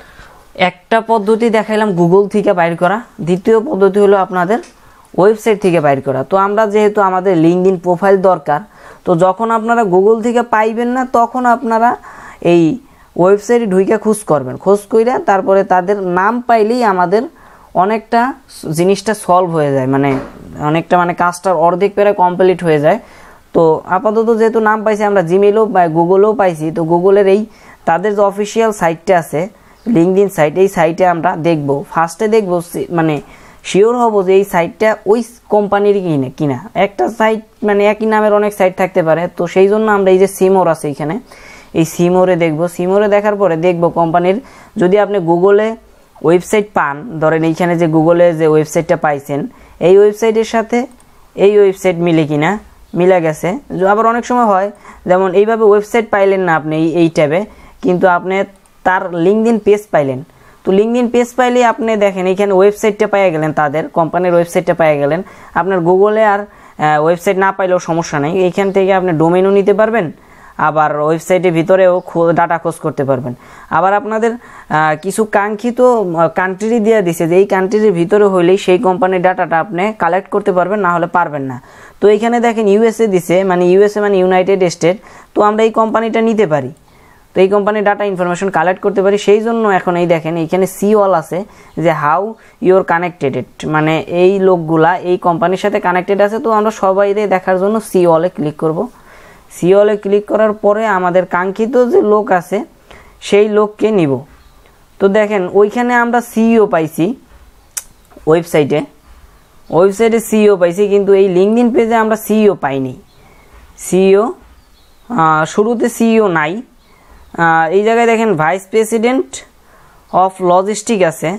একটা পদ্ধতি দেখাইলাম গুগল থেকে বাইর করা, দ্বিতীয় পদ্ধতি হলো আপনাদের ওয়েবসাইট থেকে বাইর করা। তো আমরা যেহেতু আমাদের লিঙ্কডইন প্রোফাইল দরকার, তো যখন আপনারা গুগল থেকে পাইবেন না তখন আপনারা এই ওয়েবসাইটে ঢুকে খোঁজ করবেন, খোঁজ কইরা তারপরে তাদের নাম পাইলেই আমাদের অনেকটা জিনিসটা সলভ হয়ে যায়, মানে অনেকটা মানে কাজটার অর্ধেক পেরে কমপ্লিট হয়ে যায়। তো আপাতত যেহেতু নাম পাইছি আমরা জিমেইলও বা গুগলেও পাইছি, তো গুগলের এই তাদের যে অফিসিয়াল সাইটটা আছে লিঙ্কডইন সাইট, এই সাইটে আমরা দেখব, ফার্স্টে দেখব মানে শিওর হব যে এই সাইটটা ওই কোম্পানির কিনা কিনা একটা সাইট মানে একই নামের অনেক সাইট থাকতে পারে। তো সেই জন্য আমরা এই যে সিমোর আছে এখানে, এই সিমোরে দেখব, সিমোরে দেখার পরে দেখব কোম্পানির যদি আপনি গুগলে ওয়েবসাইট পান, ধরেন এইখানে যে গুগলে যে ওয়েবসাইটটা পাইছেন এই ওয়েবসাইটের সাথে এই ওয়েবসাইট মিলে কিনা, মিলে গেছে। আবার অনেক সময় হয় যেমন এইভাবে ওয়েবসাইট পাইলেন না আপনি এই ট্যাবে, কিন্তু আপনি তার লিঙ্কডইন পেজ পাইলেন। তো লিঙ্কডইন পেজ পাইলে আপনি দেখেন এইখানে ওয়েবসাইটটা পেয়ে গেলেন, তাদের কোম্পানির ওয়েবসাইটটা পেয়ে গেলেন। আপনার গুগলে আর ওয়েবসাইট না পাইলেও সমস্যা নেই, এইখান থেকে আপনি ডোমেইনও নিতে পারবেন, আবার ওয়েবসাইটের ভিতরেও ডাটা খোঁজ করতে পারবেন। আবার আপনাদের কিছু কাঙ্ক্ষিত কান্ট্রি দিয়ে দিছে যে এই কান্ট্রির ভিতরে হইলেই সেই কোম্পানির ডাটাটা আপনি কালেক্ট করতে পারবেন, না হলে পারবেন না। তো এইখানে দেখেন ইউএসএ দিছে, মানে ইউএসএ মানে ইউনাইটেড স্টেট। তো আমরা এই কোম্পানিটা নিতে পারি, তো এই কোম্পানির ডাটা ইনফরমেশন কালেক্ট করতে পারি। সেই জন্য এখন এই দেখেন এইখানে সি অল আছে যে হাউ ইউর কানেক্টেড, মানে এই লোকগুলা এই কোম্পানির সাথে কানেক্টেড আছে। তো আমরা সবাই দেখার জন্য সি অলে ক্লিক করব। সি অলে ক্লিক করার পরে আমাদের কাঙ্ক্ষিত যে লোক আছে সেই লোককে নিব। তো দেখেন ওইখানে আমরা সিইও পাইছি, ওয়েবসাইটে ওয়েবসাইটে সিইও পাইছি, কিন্তু এই লিঙ্কডইন পেজে আমরা সিইও পাইনি। সিইও শুরুতে সিইও নাই, এই জায়গায় দেখেন ভাইস প্রেসিডেন্ট অফ লজিস্টিক আছে।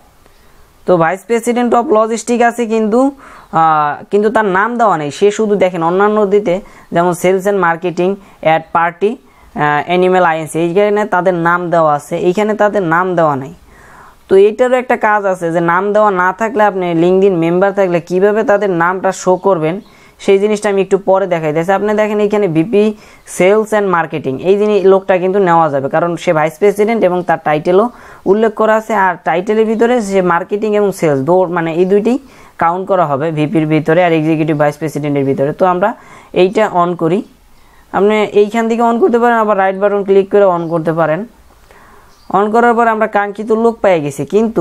তো ভাইস প্রেসিডেন্ট অফ লজিস্টিক আছে, কিন্তু কিন্তু তার নাম দেওয়া নেই। সে শুধু দেখেন অন্যান্য দিতে যেমন sales and marketing at party animal INC, এইখানে তাদের নাম দেওয়া আছে, এইখানে তাদের নাম দেওয়া নেই। তো এইটারও একটা কাজ আছে যে নাম দেওয়া না থাকলে আপনি লিঙ্কডইন মেম্বার থাকলে কিভাবে তাদের নামটা শো করবেন সেই জিনিসটা আমি একটু পরে দেখাই দিয়েছি। আপনি দেখেন এখানে ভিপি সেলস অ্যান্ড মার্কেটিং, এই জিনিস লোকটা কিন্তু নেওয়া যাবে, কারণ সে ভাইস প্রেসিডেন্ট এবং তার টাইটেলও উল্লেখ করা আছে। আর টাইটেলের ভিতরে সে মার্কেটিং এবং সেলস দো মানে এই দুইটি কাউন্ট করা হবে ভিপির ভিতরে আর এক্সিকিউটিভ ভাইস প্রেসিডেন্টের ভিতরে। তো আমরা এইটা অন করি, আপনি এইখান থেকে অন করতে পারেন, আবার রাইট বাটন ক্লিক করে অন করতে পারেন। অন করার পর আমরা কাঙ্ক্ষিত লোক পেয়ে গেছি, কিন্তু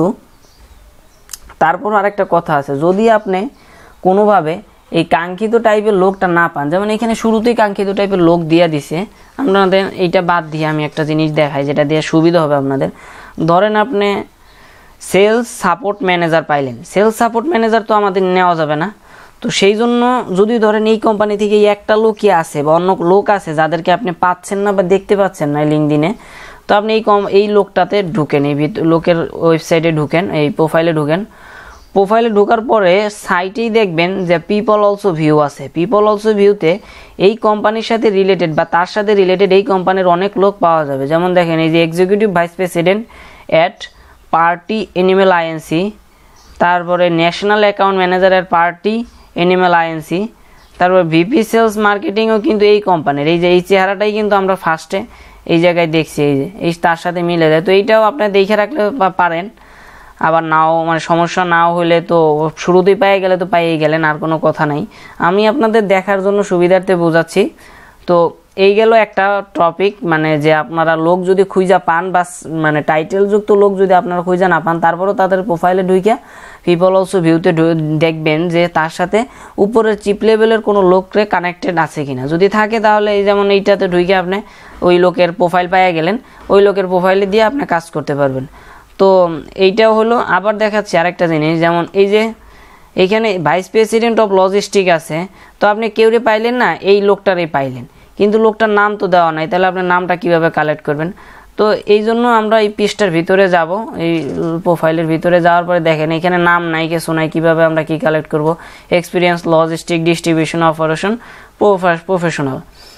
তারপর আরেকটা কথা আছে, যদি আপনি কোনোভাবে এই কাঙ্ক্ষিত টাইপের লোকটা না পান, যেমন এখানে শুরুতেই কাঙ্ক্ষিত টাইপের লোক দিয়ে দিছে, আপনাদের এইটা বাদ দিয়ে আমি একটা জিনিস দেখাই যেটা দিয়ে সুবিধা হবে আপনাদের। ধরেন আপনি সেলস সাপোর্ট ম্যানেজার পাইলেন, সেলস সাপোর্ট ম্যানেজার তো আমাদের নেওয়া যাবে না। তো সেই জন্য যদি ধরেন এই কোম্পানি থেকে একটা লোকই আছে বা অন্য লোক আছে যাদেরকে আপনি পাচ্ছেন না বা দেখতে পাচ্ছেন না লিঙ্কডইনে, তো আপনি এই কম এই লোকটাতে ঢুকেন, এই লোকের ওয়েবসাইটে ঢুকেন, এই প্রোফাইলে ঢুকেন। প্রোফাইলে ঢোকার পরে সাইটেই দেখবেন যে পিপল অলসো ভিউ আছে। পিপল অলসো ভিউতে এই কোম্পানির সাথে রিলেটেড বা তার সাথে রিলেটেড এই কোম্পানির অনেক লোক পাওয়া যাবে। যেমন দেখেন এই যে executive vice president at party animal INC, তারপরে national account manager at party animal INC, তারপর ভিপি সেলস মার্কেটিংও কিন্তু এই কোম্পানির। এই যে এই চেহারাটাই কিন্তু আমরা ফার্স্টে এই জায়গায় দেখছি, এই যে এই তার সাথে মিলে যায়। তো এইটাও আপনার দেখে রাখলে পারেন, আবার নাও মানে সমস্যা নাও হলে তো শুরুতেই পেয়ে গেলে তো পেয়েই গেলেন, আর কোনো কথা নাই। আমি আপনাদের দেখার জন্য সুবিধার্থে বোঝাচ্ছি। তো এই গেল একটা টপিক, মানে যে আপনারা লোক যদি খুঁজা পান বা মানে টাইটেলযুক্ত লোক যদি আপনারা খুঁজা না পান, তারপরেও তাদের প্রোফাইলে ঢুকে পিপল অলসো ভিউতে দেখবেন যে তার সাথে উপরের চিপ লেভেলের কোনো লোকরে কানেক্টেড আছে কিনা। যদি থাকে তাহলে এই যেমন এইটাতে ঢুকে আপনি ওই লোকের প্রোফাইল পেয়ে গেলেন, ওই লোকের প্রোফাইলে দিয়ে আপনি কাজ করতে পারবেন। তো এইটাও হলো। আবার দেখাচ্ছি আরেকটা জিনিস, যেমন এই যে এইখানে ভাইস প্রেসিডেন্ট অফ লজিস্টিক আছে, তো আপনি কেউরে পাইলেন না, এই লোকটারই পাইলেন, কিন্তু লোকটার নাম তো দেওয়া নাই, তাহলে আপনার নামটা কিভাবে কালেক্ট করবেন? তো এই জন্য আমরা এই পেজটার ভিতরে যাব, এই প্রোফাইলের ভিতরে যাওয়ার পরে দেখেন এখানে নাম নাই, কিছু নাই, কীভাবে আমরা কি কালেক্ট করব? Experience logistic distribution operation professional.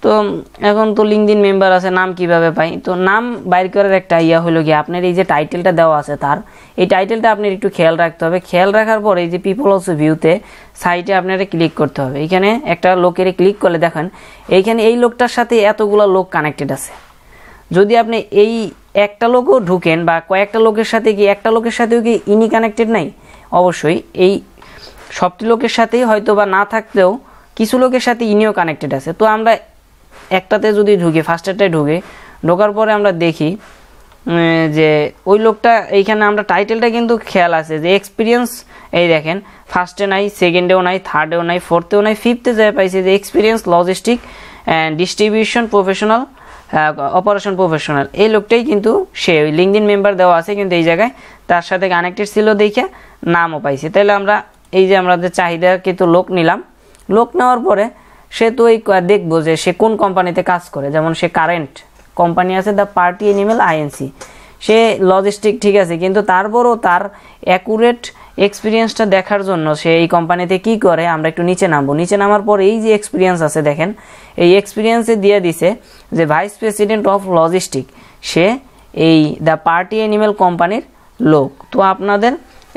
তো এখন তো লিঙ্কডইন মেম্বার আছে, নাম কিভাবে পাই? তো নাম বাইর করার একটা ইয়া হলো কি আপনার এই যে টাইটেলটা দেওয়া আছে তার এই টাইটেলটা আপনার একটু খেয়াল রাখতে হবে। খেয়াল রাখার পর এই যে পিপল অলসো ভিউতে সাইটে আপনারা ক্লিক করতে হবে। এখানে একটা লোকের ক্লিক করলে দেখেন এইখানে এই লোকটার সাথে এতগুলো লোক কানেক্টেড আছে। যদি আপনি এই একটা লোকও ঢুকেন বা কয়েকটা লোকের সাথে কি একটা লোকের সাথেও কি ইনি কানেক্টেড নাই? অবশ্যই এই সবটি লোকের সাথেই হয়তো বা না থাকলেও কিছু লোকের সাথে ইনিও কানেক্টেড আছে। তো আমরা একটাতে যদি ঢুকি, ফার্স্টেরটায় ঢুকে ঢোকার পরে আমরা দেখি যে ওই লোকটা এইখানে আমরা টাইটেলটা কিন্তু খেয়াল আছে যে এক্সপিরিয়েন্স, এই দেখেন ফার্স্টে নাই, সেকেন্ডেও নাই, থার্ডেও নাই, ফোর্থেও নাই, ফিফথে যায় পাইছে যে experience logistic and distribution professional operation professional. এই লোকটাই কিন্তু সে ওই লিঙ্কডইন মেম্বার দেওয়া আছে কিন্তু এই জায়গায় তার সাথে কানেক্টেড ছিল দেখে নামও পাইছে। তাহলে আমরা এই যে আমাদের চাহিদা কিন্তু লোক নিলাম, লোক নেওয়ার পরে সে তো এই দেখবো যে সে কোন কোম্পানিতে কাজ করে। যেমন সে কারেন্ট কোম্পানি আছে দ্য পার্টি অ্যানিমেল আইএনসি, সে লজিস্টিক ঠিক আছে, কিন্তু তারপরও তার অ্যাকুরেট এক্সপিরিয়েন্সটা দেখার জন্য সে এই কোম্পানিতে কি করে আমরা একটু নিচে নামবো। নিচে নামার পর এই যে এক্সপিরিয়েন্স আছে দেখেন এই এক্সপিরিয়েন্সে দিয়ে দিছে যে ভাইস প্রেসিডেন্ট অফ লজিস্টিক, সে এই দ্য পার্টি অ্যানিমেল কোম্পানির লোক। তো আপনাদের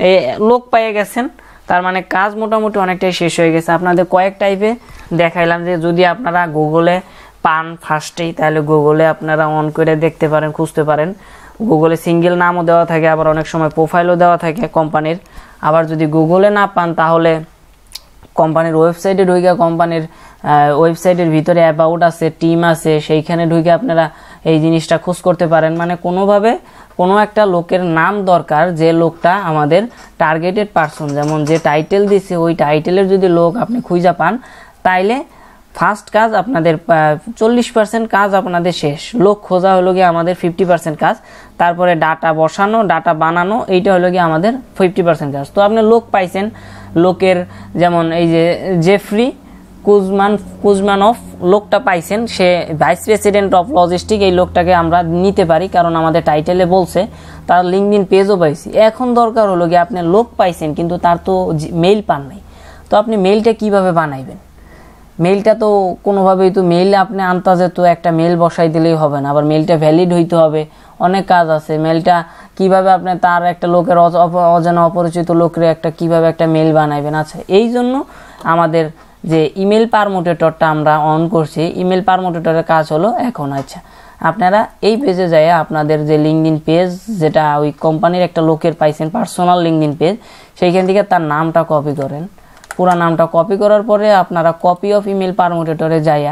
লোক পেয়ে গেছেন, তার মানে কাজ মোটামুটি অনেকটাই শেষ হয়ে গেছে। আপনাদের কয়েক টাইপে দেখাইলাম যে যদি আপনারা গুগলে পান ফার্স্টেই তাহলে গুগলে আপনারা অন করে দেখতে পারেন, খুঁজতে পারেন। গুগলে সিঙ্গেল নামও দেওয়া থাকে, আবার অনেক সময় প্রোফাইলও দেওয়া থাকে কোম্পানির। আবার যদি গুগলে না পান তাহলে কোম্পানির ওয়েবসাইটে ঢুকে কোম্পানির ওয়েবসাইটের ভিতরে অ্যাবাউট আছে, টিম আছে, সেইখানে ঢুকে আপনারা এই জিনিসটা খোঁজ করতে পারেন। মানে কোনোভাবে কোনো একটা লোকের নাম দরকার যে লোকটা আমাদের টার্গেটেড পারসন, যেমন যে টাইটেল দিছে ওই টাইটেলের যদি লোক আপনি খুঁজে পান তাইলে ফার্স্ট কাজ আপনাদের চল্লিশ পার্সেন্ট কাজ আপনাদের শেষ। লোক খোঁজা হলো গিয়ে আমাদের ফিফটি পার্সেন্ট কাজ, তারপরে ডাটা বসানো, ডাটা বানানো, এইটা হলো গিয়ে আমাদের ফিফটি পার্সেন্ট কাজ। তো আপনি লোক পাইছেন, লোকের যেমন এই যে জেফ্রি কুজমান কুজমানফ লোকটা পাইছেন, সে ভাইস প্রেসিডেন্ট অফ লজিস্টিক, এই লোকটাকে আমরা নিতে পারি কারণ আমাদের টাইটেলে বলছে। তার লিঙ্কডইন পেজও পাইছি। এখন দরকার হলো গিয়ে আপনি লোক পাইছেন কিন্তু তার তো মেইল পান নাই, তো আপনি মেইলটা কিভাবে বানাইবেন? মেইলটা তো কোনোভাবেই তো মেইল আপনি আন্তাজে তো একটা মেইল বসাই দিলেই হবে না, আবার মেইলটা ভ্যালিড হইতে হবে, অনেক কাজ আছে। মেইলটা কিভাবে আপনি তার একটা লোকের অজানা অপরিচিত লোকের একটা কিভাবে একটা মেইল বানাইবেন? আচ্ছা, এই জন্য আমাদের যে ইমেল পারমুটেটরটা আমরা অন করছি, ইমেল পারমুটেটরের কাজ হলো এখন। আচ্ছা, আপনারা এই পেজে যায় আপনাদের যে লিঙ্কডইন পেজ, যেটা ওই কোম্পানির একটা লোকের পাইছেন পার্সোনাল লিঙ্কডইন পেজ, সেইখান থেকে তার নামটা কপি করেন। পুরো নামটা কপি করার পরে আপনারা কপি অফ ইমেল পারমুটেটরে যাইয়া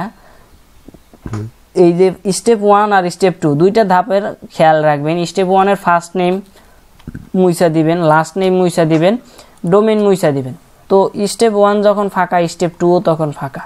এই যে স্টেপ ওয়ান আর স্টেপ টু দুইটা ধাপের খেয়াল রাখবেন। স্টেপ ওয়ানের ফার্স্ট নেম মুইসা দিবেন, লাস্ট নেম মুইসা দিবেন, ডোমেন মুইসা দিবেন। তো স্টেপ ওয়ান যখন ফাঁকা, স্টেপ টুও তখন ফাঁকা।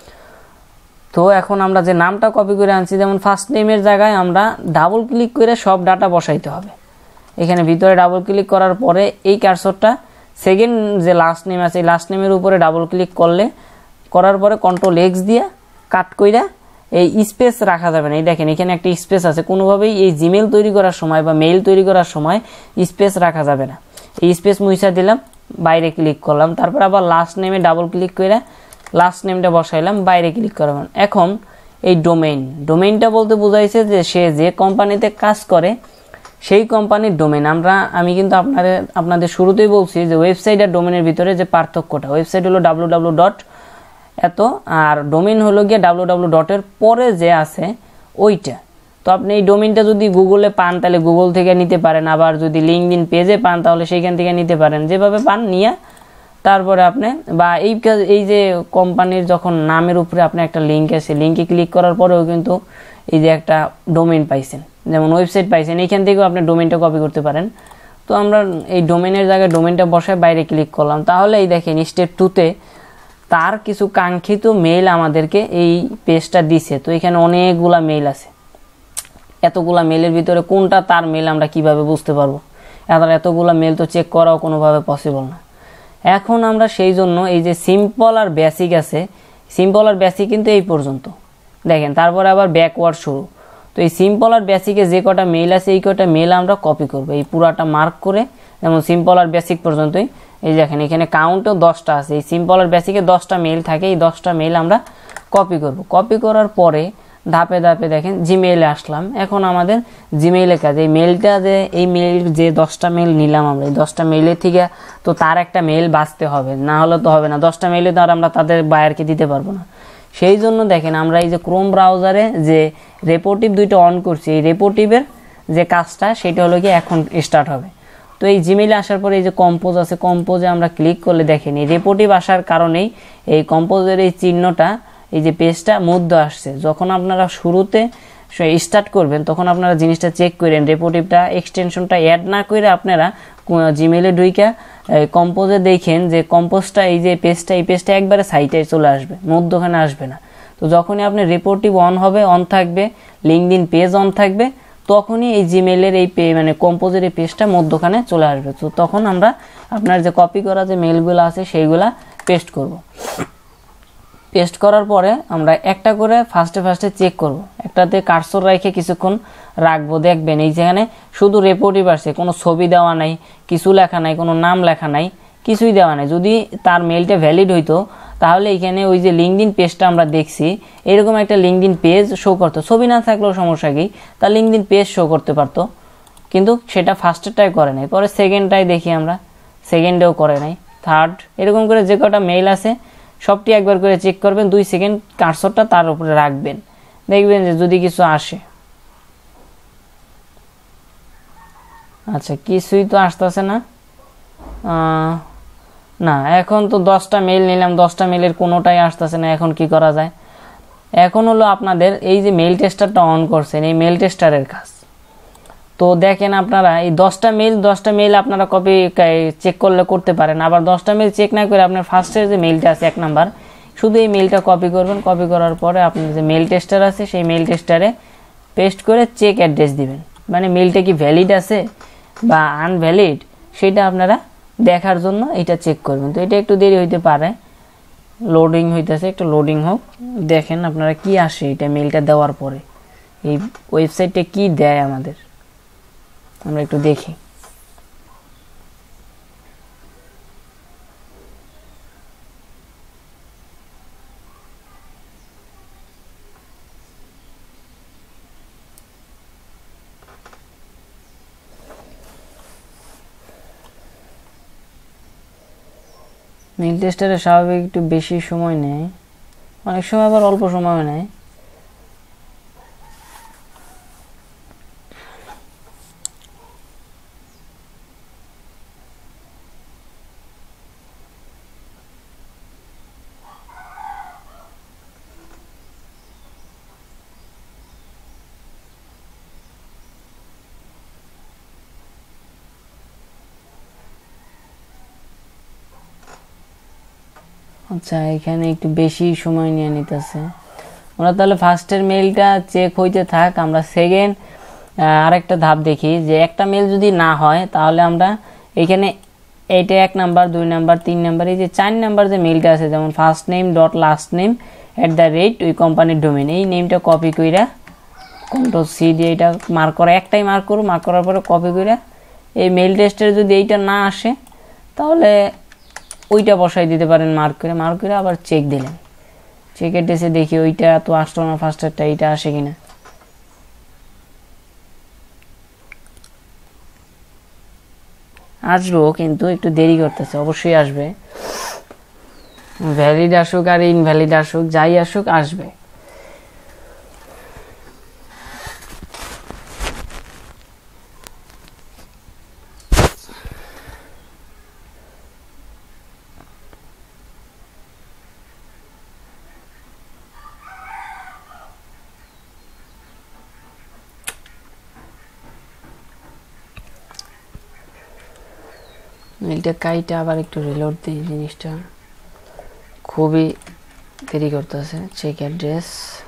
তো এখন আমরা যে নামটা কপি করে আনছি, যেমন ফার্স্ট নেমের জায়গায় আমরা ডাবল ক্লিক করে সব ডাটা বসাইতে হবে। এখানে ভিতরে ডাবল ক্লিক করার পরে এই কার্সরটা সেকেন্ড যে লাস্ট নেম আছে এই লাস্ট নেমের উপরে ডাবল ক্লিক করলে করার পরে কন্ট্রোল এক্স দিয়ে কাট কইরা এই স্পেস রাখা যাবে না। এই দেখেন এখানে একটা স্পেস আছে, কোনোভাবেই এই জিমেল তৈরি করার সময় বা মেইল তৈরি করার সময় স্পেস রাখা যাবে না। এই স্পেস মুইসা দিলাম, বাইরে ক্লিক করলাম, তারপর আবার লাস্ট নেমে ডাবল ক্লিক করে লাস্ট নেমটা বসাইলাম, বাইরে ক্লিক করলাম। এখন এই ডোমেইন, ডোমেইনটা বলতে বোঝাইছে যে সে যে কোম্পানিতে কাজ করে সেই কোম্পানির ডোমেইন। আমরা আমি কিন্তু আপনাদের আপনাদের শুরুতেই বলছি যে ওয়েবসাইট আর ডোমেনের ভিতরে যে পার্থক্যটা, ওয়েবসাইট হলো ডাব্লু ডাব্লু ডট এত আর ডোমেইন হলো গিয়ে ডাব্লু ডাব্লু ডটের পরে যে আছে ওইটা। তো আপনি এই ডোমেইনটা যদি গুগলে পান তাহলে গুগল থেকে নিতে পারেন, আবার যদি লিঙ্কডইন পেজে পান তাহলে সেইখান থেকে নিতে পারেন, যেভাবে পান নিয়ে তারপরে আপনি বা এই এই যে কোম্পানির যখন নামের উপরে আপনি একটা লিঙ্ক আছে, লিঙ্কে ক্লিক করার পরেও কিন্তু এই যে একটা ডোমেইন পাইছেন, যেমন ওয়েবসাইট পাইছেন, এইখান থেকেও আপনি ডোমেইনটা কপি করতে পারেন। তো আমরা এই ডোমেইনের জায়গায় ডোমেইনটা বসায় বাইরে ক্লিক করলাম, তাহলে এই দেখেন স্টেপ টুতে তার কিছু কাঙ্ক্ষিত মেইল আমাদেরকে এই পেজটা দিছে। তো এখানে অনেকগুলা মেইল আছে, এতগুলা মেইলের ভিতরে কোনটা তার মেইল আমরা কিভাবে বুঝতে পারবো? এত এতগুলা মেইল তো চেক করাও কোনোভাবে পসিবল না। এখন আমরা সেই জন্য এই যে সিম্পল আর বেসিক আছে, সিম্পল আর বেসিক কিন্তু এই পর্যন্ত দেখেন, তারপরে আবার ব্যাকওয়ার্ড শুরু। তো এই সিম্পল আর বেসিকে যে কটা মেইল আছে এই কটা মেইল আমরা কপি করবো, এই পুরাটা মার্ক করে, যেমন সিম্পল আর বেসিক পর্যন্তই। এই দেখেন এখানে কাউন্টও দশটা আছে, এই সিম্পল আর বেসিকে দশটা মেইল থাকে, এই দশটা মেইল আমরা কপি করব। কপি করার পরে ধাপে ধাপে দেখেন জিমেইলে আসলাম। এখন আমাদের জিমেইলে কাজ, এই মেইলটা যে এই মেইল যে দশটা মেইল নিলাম আমরা, এই দশটা মেইলের থেকে তো তার একটা মেইল বাঁচতে হবে, না হলে তো হবে না। দশটা মেইলে তো আর আমরা তাদের বায়ারকে দিতে পারবো না। সেই জন্য দেখেন আমরা এই যে ক্রোম ব্রাউজারে যে রেপোর্টিভ দুইটা অন করছি, এই রেপোর্টিভের যে কাজটা সেটা হলো কি এখন স্টার্ট হবে। তো এই জিমেইলে আসার পরে এই যে কম্পোজ আছে, কম্পোজে আমরা ক্লিক করলে দেখেন এই রেপোর্টিভ আসার কারণেই এই কম্পোজের এই চিহ্নটা, এই যে পেজটা মধ্যে আসছে। যখন আপনারা শুরুতে স্টার্ট করবেন তখন আপনারা জিনিসটা চেক করেন, রেপোর্টিভটা এক্সটেনশনটা অ্যাড না করে আপনারা জিমেইলে ঢুইকা কম্পোজে দেখেন যে কম্পোজটা এই যে পেজটা, এই পেজটা একবারে সাইটে চলে আসবে, মধ্যখানে আসবে না। তো যখনই আপনি রেপোর্টিভ অন হবে, অন থাকবে, লিঙ্কডইন পেজ অন থাকবে, তখনই এই জিমেইলের এই পে মানে কম্পোজের এই পেজটা মধ্যখানে চলে আসবে। তো তখন আমরা আপনার যে কপি করা যে মেইলগুলো আছে সেইগুলা পেস্ট করব। পেস্ট করার পরে আমরা একটা করে ফার্স্টে ফার্স্টে চেক করব, একটাতে কার্সর রেখে কিছুক্ষণ রাখবো। দেখবেন এই যেখানে শুধু রেপোর্টিভ আসছে, কোনো ছবি দেওয়া নাই, কিছু লেখা নাই, কোনো নাম লেখা নাই, কিছুই দেওয়া নাই। যদি তার মেইলটা ভ্যালিড হইতো তাহলে এখানে ওই যে লিঙ্কডইন পেজটা আমরা দেখছি এরকম একটা লিঙ্কডইন পেজ শো করতো, ছবি না থাকলেও সমস্যা কি, তার লিঙ্কডইন পেজ শো করতে পারতো, কিন্তু সেটা ফার্স্টেরটাই করে নাই। পরে সেকেন্ডটাই দেখি আমরা, সেকেন্ডেও করে নাই, থার্ড, এরকম করে যে কটা মেইল আছে সবটি একবার করে চেক করবেন, দুই সেকেন্ড কার্সরটা তার উপরে রাখবেন, দেখবেন যে যদি কিছু আসে। আচ্ছা, কিছুই তো আসতেছে না। না, এখন তো দশটা মেইল নিলাম, দশটা মেইলের কোনোটাই আসতেছে না। এখন কি করা যায়? এখন হলো আপনাদের এই যে মেইল টেস্টারটা অন করছেন, এই মেইল টেস্টারের কাজ। তো দেখেন আপনারা এই দশটা মেইল দশটা মেইল আপনারা কপি চেক করলে করতে পারেন, আবার দশটা মেইল চেক না করে আপনার ফার্স্টের যে মেইলটা আছে এক নাম্বার, শুধু এই মেইলটা কপি করবেন। কপি করার পরে আপনার যে মেইল টেস্টার আছে সেই মেইল টেস্টারে পেস্ট করে চেক অ্যাড্রেস দিবেন, মানে মেইলটা কি ভ্যালিড আছে বা আনভ্যালিড সেটা আপনারা দেখার জন্য এটা চেক করবেন। তো এটা একটু দেরি হইতে পারে, লোডিং হইতেছে, একটু লোডিং হোক। দেখেন আপনারা কি আসে এটা মেইলটা দেওয়ার পরে, এই ওয়েবসাইটটা কি দেয় আমাদের, আমরা একটু দেখি। মেইল টেস্টারে স্বাভাবিক একটু বেশি সময় নেয়, অনেক সময় আবার অল্প সময় নেয়। আচ্ছা, এখানে একটু বেশি সময় নিয়ে নিতেছে। আমরা তাহলে ফার্স্টের মেইলটা চেক হইতে থাক, আমরা সেকেন্ড আরেকটা ধাপ দেখি। যে একটা মেইল যদি না হয় তাহলে আমরা এখানে এইটা এক নাম্বার, দুই নাম্বার, তিন নাম্বার, এই যে চার নাম্বার যে মেইলটা আছে, যেমন first name dot last name at the rate ওই কোম্পানির ডোমেন, এই নেমটা কপি কইরা কন্ট্রোল সি দিয়ে এটা মার্ক করা, একটাই মার্ক করো, মার্ক করার পরে কপি কইরা এই মেইল টেস্টের যদি এইটা না আসে তাহলে ওইটা বসাই দিতে পারেন মার্ক করে, মার্ক করে আবার চেক দিলেন, চেক অ্যাড্রেসে দেখি ওইটা তো আসলো না, ফার্স্টেরটা এইটা আসে কিনা। আসবো, কিন্তু একটু দেরি করতেছে, অবশ্যই আসবে, ভ্যালিড আসুক আর ইনভ্যালিড আসুক, যাই আসুক আসবে। মেইলটা কাইটা আবার একটু রিলোড দিই, জিনিসটা খুবই দেরি করতেছে। চেক অ্যাড্রেস,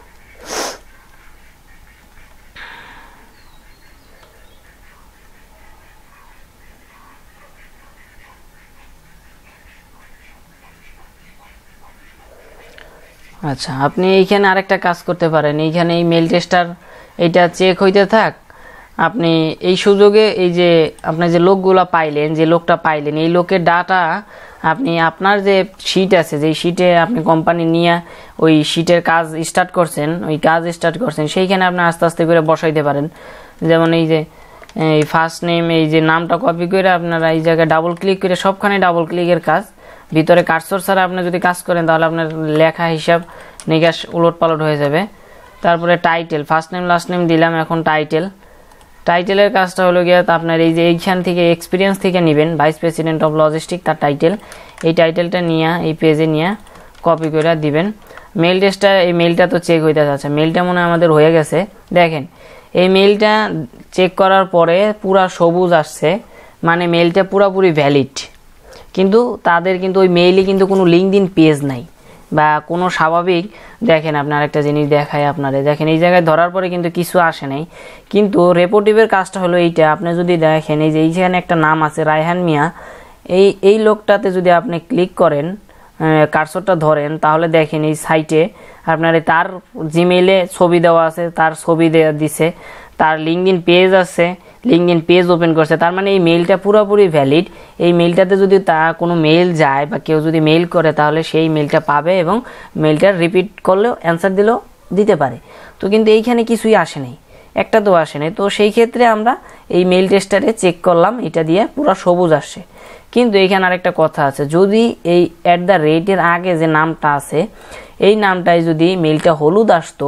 আচ্ছা আপনি এইখানে আরেকটা কাজ করতে পারেন, এইখানে এই মেইল টেস্টার এইটা চেক হইতে থাক, আপনি এই সুযোগে এই যে আপনার যে লোকগুলা পাইলেন, যে লোকটা পাইলেন, এই লোকের ডাটা আপনি আপনার যে শিট আছে, যে শিটে আপনি কোম্পানি নিয়ে ওই শিটের কাজ স্টার্ট করছেন, ওই কাজ স্টার্ট করছেন সেইখানে আপনি আস্তে আস্তে করে বসাইতে পারেন। যেমন এই যে এই ফার্স্ট নেম, এই যে নামটা কপি করে আপনারা এই জায়গায় ডাবল ক্লিক করে, সবখানে ডাবল ক্লিকের কাজ, ভিতরে কার্সর ছাড়া আপনি যদি কাজ করেন তাহলে আপনার লেখা হিসাব নিকাশ উলট পালট হয়ে যাবে। তারপরে title, first name last name দিলাম, এখন টাইটেল। টাইটেলের কাজটা হলো গিয়ে আপনার এই যে এইখান থেকে এক্সপিরিয়েন্স থেকে নেবেন, ভাইস প্রেসিডেন্ট অফ লজিস্টিক তার টাইটেল, এই টাইটেলটা নিয়ে এই পেজে নিয়ে কপি করে দিবেন। মেল টেস্টটা, এই মেলটা তো চেক হইতে যাচ্ছে, মেলটা মনে হয় আমাদের হয়ে গেছে। দেখেন এই মেলটা চেক করার পরে পুরা সবুজ আসছে, মানে মেলটা পুরোপুরি ভ্যালিড। কিন্তু তাদের কিন্তু ওই মেইলে কিন্তু কোনো লিঙ্কডইন পেজ নাই বা কোনো স্বাভাবিক, দেখেন আপনার একটা জিনিস দেখায় আপনারে, দেখেন এই জায়গায় ধরার পরে কিন্তু কিছু আসে নাই। কিন্তু রেপোর্টিভের কাজটা হলো এইটা, আপনি যদি দেখেন এই যে এইখানে একটা নাম আছে রায়হান মিয়া, এই এই লোকটাতে যদি আপনি ক্লিক করেন, কার্সরটা ধরেন, তাহলে দেখেন এই সাইটে আপনার তার জিমেইলে ছবি দেওয়া আছে, তার ছবি দেওয়া দিছে, তার লিঙ্কডইন পেজ আছে, লিঙ্কডইন পেজ ওপেন করছে, তার মানে এই মেইলটা পুরোপুরি ভ্যালিড। এই মেইলটাতে যদি তা কোনো মেইল যায় বা কেউ যদি মেইল করে তাহলে সেই মেইলটা পাবে এবং মেইলটা রিপিট করলেও অ্যান্সার দিলেও দিতে পারে। তো কিন্তু এইখানে কিছুই আসে নাই, একটা তো আসে নাই। তো সেই ক্ষেত্রে আমরা এই মেইল টেস্টারে চেক করলাম, এটা দিয়ে পুরো সবুজ আসে। কিন্তু এইখানে আরেকটা কথা আছে, যদি এই অ্যাট দ্য রেটের আগে যে নামটা আছে এই নামটায় যদি মেইলটা হলুদ আসতো,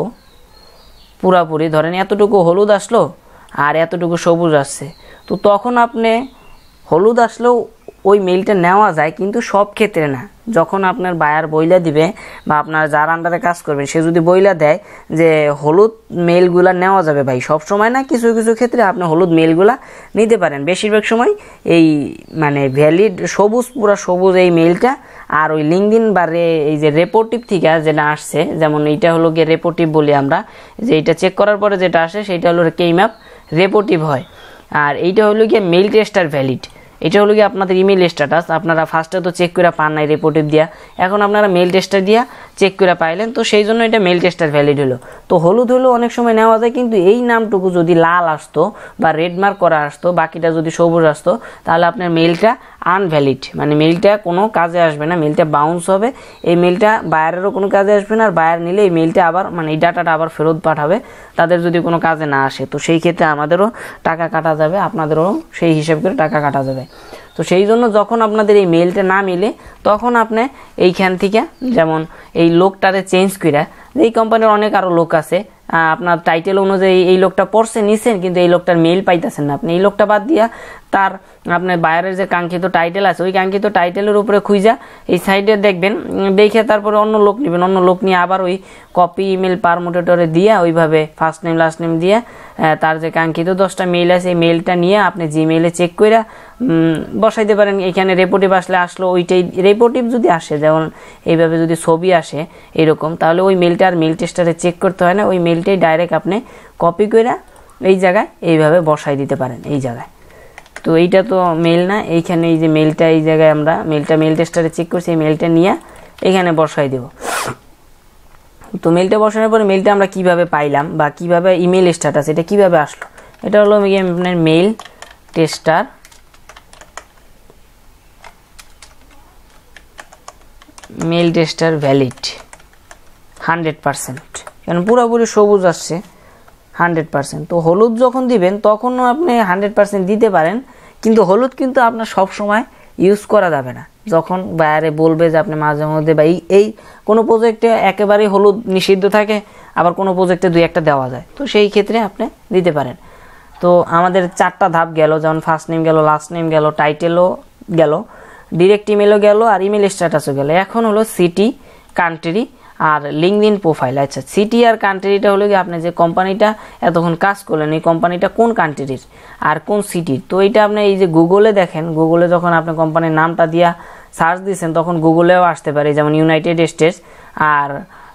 পুরাপুরি ধরেন এতটুকু হলুদ আসলো আর এতটুকু সবুজ আসছে, তো তখন আপনি হলুদ আসলেও ওই মেইলটা নেওয়া যায়, কিন্তু সব ক্ষেত্রে না। যখন আপনার বায়ার বইলা দিবে বা আপনার যার আন্ডারে কাজ করবেন সে যদি বইলা দেয় যে হলুদ মেইলগুলা নেওয়া যাবে ভাই, সব সময় না, কিছু কিছু ক্ষেত্রে আপনি হলুদ মেইলগুলা নিতে পারেন। বেশিরভাগ সময় এই মানে ভ্যালিড সবুজ, পুরো সবুজ এই মেইলটা আর ওই লিঙ্কডইন বা এই যে রেপোর্টিভ থেকে যেটা আসছে, যেমন এইটা হলো গিয়ে রেপোর্টিভ বলি আমরা, যে এইটা চেক করার পরে যেটা আসে সেইটা হলো কেইম আপ রেপোর্টিভ হয়। আর এইটা হলো গিয়ে মেইল টেস্টার ভ্যালিড, এটা হলো কি আপনাদের ইমেল স্ট্যাটাস। আপনারা ফার্স্টে তো চেক করে পান নাই রেপোর্টিভ দিয়া, এখন আপনারা মেল টেস্টার দিয়া চেক করে পাইলেন, তো সেই জন্য এটা মেল টেস্টার ভ্যালিড হলো। তো হলুদ হলেও অনেক সময় নেওয়া যায়, কিন্তু এই নামটুকু যদি লাল আসতো বা রেড মার্ক করা আসতো, বাকিটা যদি সবুজ আসতো, তাহলে আপনার মেলটা আনভ্যালিড, মানে মেলটা কোনো কাজে আসবে না, মেলটা বাউন্স হবে। এই মেলটা বায়ারেরও কোনো কাজে আসবে না, আর বায়ার নিলে এই মেলটা আবার মানে এই ডাটাটা আবার ফেরত পাঠাবে তাদের যদি কোনো কাজে না আসে। তো সেই ক্ষেত্রে আমাদেরও টাকা কাটা যাবে, আপনাদেরও সেই হিসাব করে টাকা কাটা যাবে। তো সেই জন্য যখন আপনাদের এই মেলটা না মিলে তখন আপনি এইখান থেকে যেমন এই লোকটারে চেঞ্জ করে, এই কোম্পানির অনেক আরও লোক আছে, আপনার টাইটেল অনুযায়ী এই লোকটা পড়ছে নিছেন, কিন্তু এই লোকটার মেল পাইতেছেন না, আপনি এই লোকটা বাদ দিয়া তার আপনার বায়ারের যে কাঙ্ক্ষিত টাইটেল আছে ওই কাঙ্ক্ষিত টাইটেলের উপরে খুঁজা এই সাইডে দেখবেন, দেখে তারপরে অন্য লোক নেবেন, অন্য লোক নিয়ে আবার ওই কপি ইমেল পারমুটেটরে দিয়া ওইভাবে ফার্স্ট নেম লাস্ট নেম দিয়া তার যে কাঙ্ক্ষিত দশটা মেইল আছে এই মেইলটা নিয়ে আপনি জিমেইলে চেক করে বসাইতে পারেন। এখানে রেপোর্টিভ আসলে আসলো ওইটাই, রেপোর্টিভ যদি আসে যেমন এইভাবে যদি ছবি আসে এরকম, তাহলে ওই মেলটা আর মেল টেস্টারে চেক করতে হয় না, ওই মেলটাই ডাইরেক্ট আপনি কপি করে এই জায়গায় এইভাবে বসাই দিতে পারেন এই জায়গায়। তো এইটা তো মেল না, এইখানে এই যে মেলটা এই জায়গায় আমরা মেলটা মেল টেস্টারে চেক করছি, এই মেলটা নিয়ে এখানে বসাই দেব। তো মেলটা বসানোর পরে মেলটা আমরা কিভাবে পাইলাম বা কিভাবে ইমেল স্ট্যাটাস এটা কিভাবে আসলো, এটা হলো আপনার mail tester mail tester valid hundred percent, কারণ পুরোপুরি সবুজ আসছে হান্ড্রেড পারসেন্ট। তো হলুদ যখন দিবেন তখনও আপনি হান্ড্রেড পারসেন্ট দিতে পারেন, কিন্তু হলুদ কিন্তু আপনার সব সময় ইউজ করা যাবে না। যখন বাইরে বলবে যে আপনি মাঝে মধ্যে বা এই কোনো প্রজেক্টে একেবারেই হলুদ নিষিদ্ধ থাকে, আবার কোনো প্রজেক্টে দুই একটা দেওয়া যায়, তো সেই ক্ষেত্রে আপনি দিতে পারেন। তো আমাদের চারটা ধাপ গেল, যেমন ফার্স্ট নেম গেল, লাস্ট নেম গেল, টাইটেলও গেল, ডিরেক্ট ইমেলও গেল আর ইমেল স্ট্যাটাসও গেল। এখন হলো সিটি, কান্ট্রি আর লিঙ্কডইন প্রোফাইল। আচ্ছা, সিটি আর কান্ট্রিটা হলো কি আপনি যে কোম্পানিটা এতক্ষণ কাজ করলেন এই কোম্পানিটা কোন কান্ট্রির আর কোন সিটির। তো এইটা আপনি এই যে গুগলে দেখেন, গুগলে যখন আপনি কোম্পানির নামটা দিয়া সার্চ দিচ্ছেন তখন গুগলেও আসতে পারে, যেমন ইউনাইটেড স্টেটস আর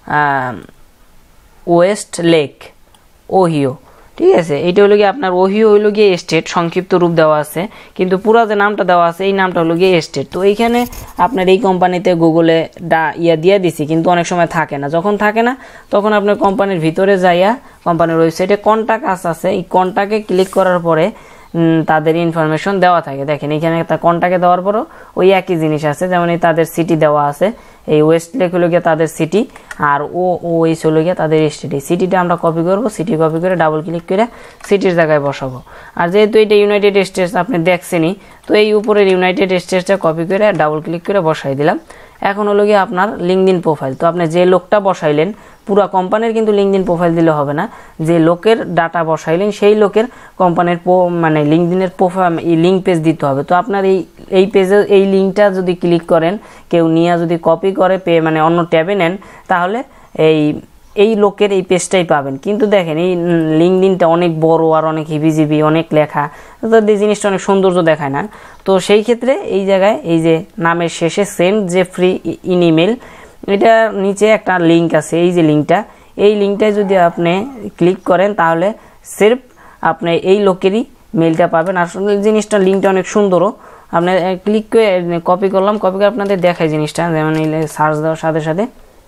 ওয়েস্ট লেক ওহিও, ঠিক আছে। এইটা হলো গিয়ে আপনার ওহিও হইলো গিয়ে স্টেট, সংক্ষিপ্ত রূপ দেওয়া আছে, কিন্তু পুরা যে নামটা দেওয়া আছে এই নামটা হলো গিয়ে স্টেট। তো এইখানে আপনার এই কোম্পানিতে গুগলে ডা ইয়া দিয়ে দিছি, কিন্তু অনেক সময় থাকে না, যখন থাকে না তখন আপনার কোম্পানির ভিতরে যাইয়া কোম্পানির ওয়েবসাইটে কন্টাক্ট আস আছে, এই কন্টাক্টে ক্লিক করার পরে তাদের ইনফরমেশন দেওয়া থাকে। দেখেন এখানে একটা কন্টাক্টে দেওয়ার পরও ওই একই জিনিস আছে, যেমন এই তাদের সিটি দেওয়া আছে, এই ওয়েস্ট লেক হলো গিয়ে তাদের সিটি, আর ও ও এই হলো গিয়ে তাদের স্টেট। এই সিটিটা আমরা কপি করব, সিটি কপি করে ডাবল ক্লিক করে সিটির জায়গায় বসাবো। আর যেহেতু এটা ইউনাইটেড স্টেটস আপনি দেখছেনই, তো এই উপরের ইউনাইটেড স্টেটসটা কপি করে ডাবল ক্লিক করে বসাই দিলাম। এখন হলো গিয়ে আপনার লিঙ্কডইন প্রোফাইল। তো আপনি যে লোকটা বসাইলেন, পুরো কোম্পানির কিন্তু লিঙ্কডইন প্রোফাইল দিলে হবে না, যে লোকের ডাটা বসাইলেন সেই লোকের কোম্পানির মানে লিঙ্কডইনের প্রোফাইল লিঙ্ক পেজ দিতে হবে। তো আপনার এই এই পেজে এই লিঙ্কটা যদি ক্লিক করেন, কেউ নিয়ে যদি কপি করে পে মানে অন্য ট্যাবে নেন, তাহলে এই এই লোকের এই পেজটাই পাবেন। কিন্তু দেখেন এই লিঙ্কডইনটা অনেক বড় আর অনেক হিবিজিবি, অনেক লেখা, তো এই জিনিসটা অনেক সৌন্দর্য দেখায় না। তো সেই ক্ষেত্রে এই জায়গায় এই যে নামের শেষে সেন্ড যে ফ্রি ইন ইমেল, এটা নিচে একটা লিঙ্ক আছে, এই যে লিঙ্কটা, এই লিঙ্কটায় যদি আপনি ক্লিক করেন তাহলে সির্ফ আপনি এই লোকেরই মেলটা পাবেন। আসলে জিনিসটা লিঙ্কটা অনেক সুন্দরও। আপনি ক্লিক করে কপি করলাম, কপি করে আপনাদের দেখায় জিনিসটা, যেমন এই সার্চ দেওয়ার সাথে সাথে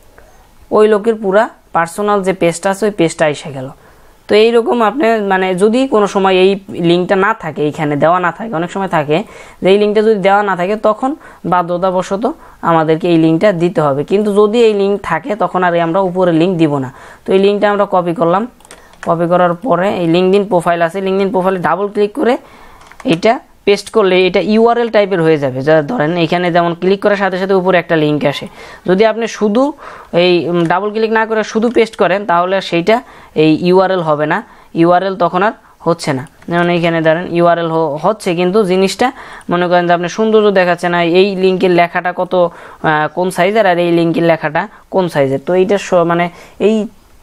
ওই লোকের পুরা পার্সোনাল যে পেজটা আছে ওই পেজটা এসে গেল। তো এইরকম আপনি মানে যদি কোনো সময় এই লিঙ্কটা না থাকে, এইখানে দেওয়া না থাকে, অনেক সময় থাকে যে এই লিঙ্কটা যদি দেওয়া না থাকে তখন বাধ্যতাবশত আমাদেরকে এই লিঙ্কটা দিতে হবে। কিন্তু যদি এই লিঙ্ক থাকে তখন আর আমরা উপরে লিঙ্ক দিব না। তো এই লিঙ্কটা আমরা কপি করলাম, কপি করার পরে এই লিঙ্কডইন প্রোফাইল আছে, লিঙ্কডইন প্রোফাইলে ডাবল ক্লিক করে এটা পেস্ট করলে এটা ইউআরএল টাইপের হয়ে যাবে। যা ধরেন এখানে যেমন ক্লিক করার সাথে সাথে উপরে একটা লিঙ্ক আসে, যদি আপনি শুধু এই ডাবল ক্লিক না করে শুধু পেস্ট করেন তাহলে সেইটা এই ইউআরএল হবে না, ইউআরএল তখন আর হচ্ছে না। যেমন এইখানে ধরেন ইউআরএল হচ্ছে কিন্তু জিনিসটা মনে করেন যে আপনি সৌন্দর্য দেখাচ্ছে না, এই লিঙ্কের লেখাটা কত কোন সাইজের আর এই লিঙ্কের লেখাটা কোন সাইজের। তো এইটা মানে এই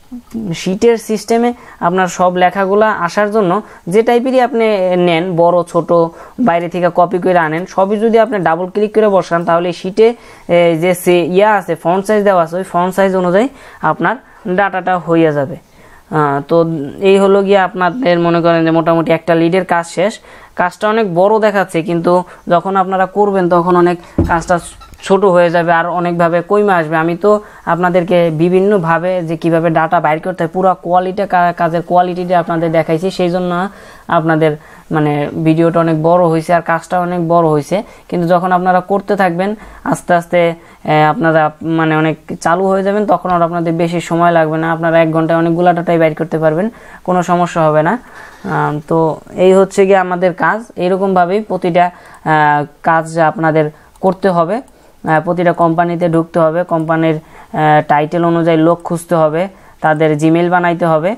শীটের সিস্টেমে আপনার সব লেখাগুলা আসার জন্য যে টাইপেরই আপনি নেন, বড় ছোট বাইরে থেকে কপি করে আনেন, সবই যদি আপনি ডাবল ক্লিক করে বসান তাহলে শীটে যে সে ইয়া আছে ফন্ট সাইজ দেওয়া আছে ওই ফন্ট সাইজ অনুযায়ী আপনার ডাটাটা হয়ে যাবে। তো এই হলো গিয়ে আপনাদের মনে করেন যে মোটামুটি একটা লিডের কাজ শেষ। কাজটা অনেক বড় দেখাচ্ছে কিন্তু যখন আপনারা করবেন তখন অনেক কাজটা ছোট হয়ে যাবে আর অনেকভাবে কমে আসবে। আমি তো আপনাদেরকে বিভিন্নভাবে যে কিভাবে ডাটা বাইর করতে হয় পুরো কোয়ালিটি কাজের কোয়ালিটিটা আপনাদের দেখাইছি, সেই জন্য আপনাদের মানে ভিডিওটা অনেক বড় হয়েছে আর কাজটা অনেক বড় হয়েছে। কিন্তু যখন আপনারা করতে থাকবেন আস্তে আস্তে আপনারা মানে অনেক চালু হয়ে যাবেন, তখন আর আপনাদের বেশি সময় লাগবে না, আপনারা এক ঘন্টায় অনেকগুলো ডাটাই বাইর করতে পারবেন, কোনো সমস্যা হবে না। তো এই হচ্ছে গিয়ে আমাদের কাজ, এইরকমভাবেই প্রতিটা কাজ আপনাদের করতে হবে। প্রতিটা কোম্পানিতে ঢুকতে হবে, কোম্পানির টাইটেল অনুযায়ী লোক খুঁজতে হবে, তাদের জিমেল বানাইতে হবে,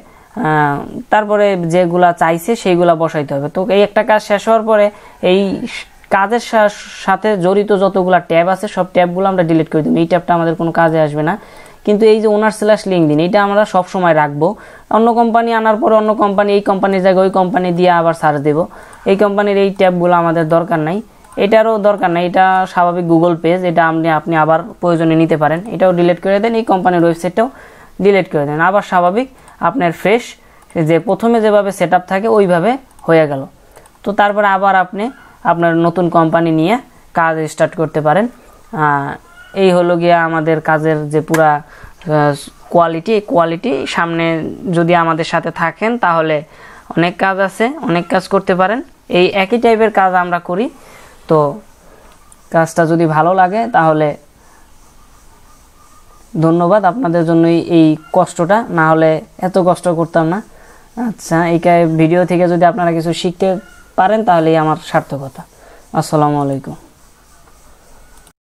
তারপরে যেগুলা চাইছে সেইগুলা বসাইতে হবে। তো এই একটা কাজ শেষ হওয়ার পরে এই কাজের সাথে জড়িত যতগুলা ট্যাব আছে সব ট্যাবগুলো আমরা ডিলিট করে দেবো, এই ট্যাবটা আমাদের কোনো কাজে আসবে না। কিন্তু এই যে ওনার স্ল্যাশ লিঙ্কডইন এটা আমরা সব সময় রাখবো। অন্য কোম্পানি আনার পরে অন্য কোম্পানি এই কোম্পানির জায়গায় ওই কোম্পানি দিয়ে আবার সার্চ দেবো, এই কোম্পানির এই ট্যাবগুলো আমাদের দরকার নাই, এটারও দরকার নাই, এটা স্বাভাবিক গুগল পেজ, এটা আপনি আপনি আবার প্রয়োজনে নিতে পারেন, এটাও ডিলিট করে দেন, এই কোম্পানির ওয়েবসাইটটাও ডিলিট করে দেন, আবার স্বাভাবিক আপনার ফ্রেশ যে প্রথমে যেভাবে সেট আপ থাকে ওইভাবে হয়ে গেল। তো তারপরে আবার আপনি আপনার নতুন কোম্পানি নিয়ে কাজ স্টার্ট করতে পারেন। এই হলো গিয়া আমাদের কাজের যে পুরা কোয়ালিটি, এই কোয়ালিটি সামনে যদি আমাদের সাথে থাকেন তাহলে অনেক কাজ আছে, অনেক কাজ করতে পারেন। এই একই টাইপের কাজ আমরা করি, তো কাজটা যদি ভালো লাগে তাহলে ধন্যবাদ আপনাদের জন্যই এই কষ্টটা, না হলে এত কষ্ট করতাম না। আচ্ছা, এই ভিডিও থেকে যদি আপনারা কিছু শিখতে পারেন তাহলেই আমার সার্থকতা। আসসালামু আলাইকুম।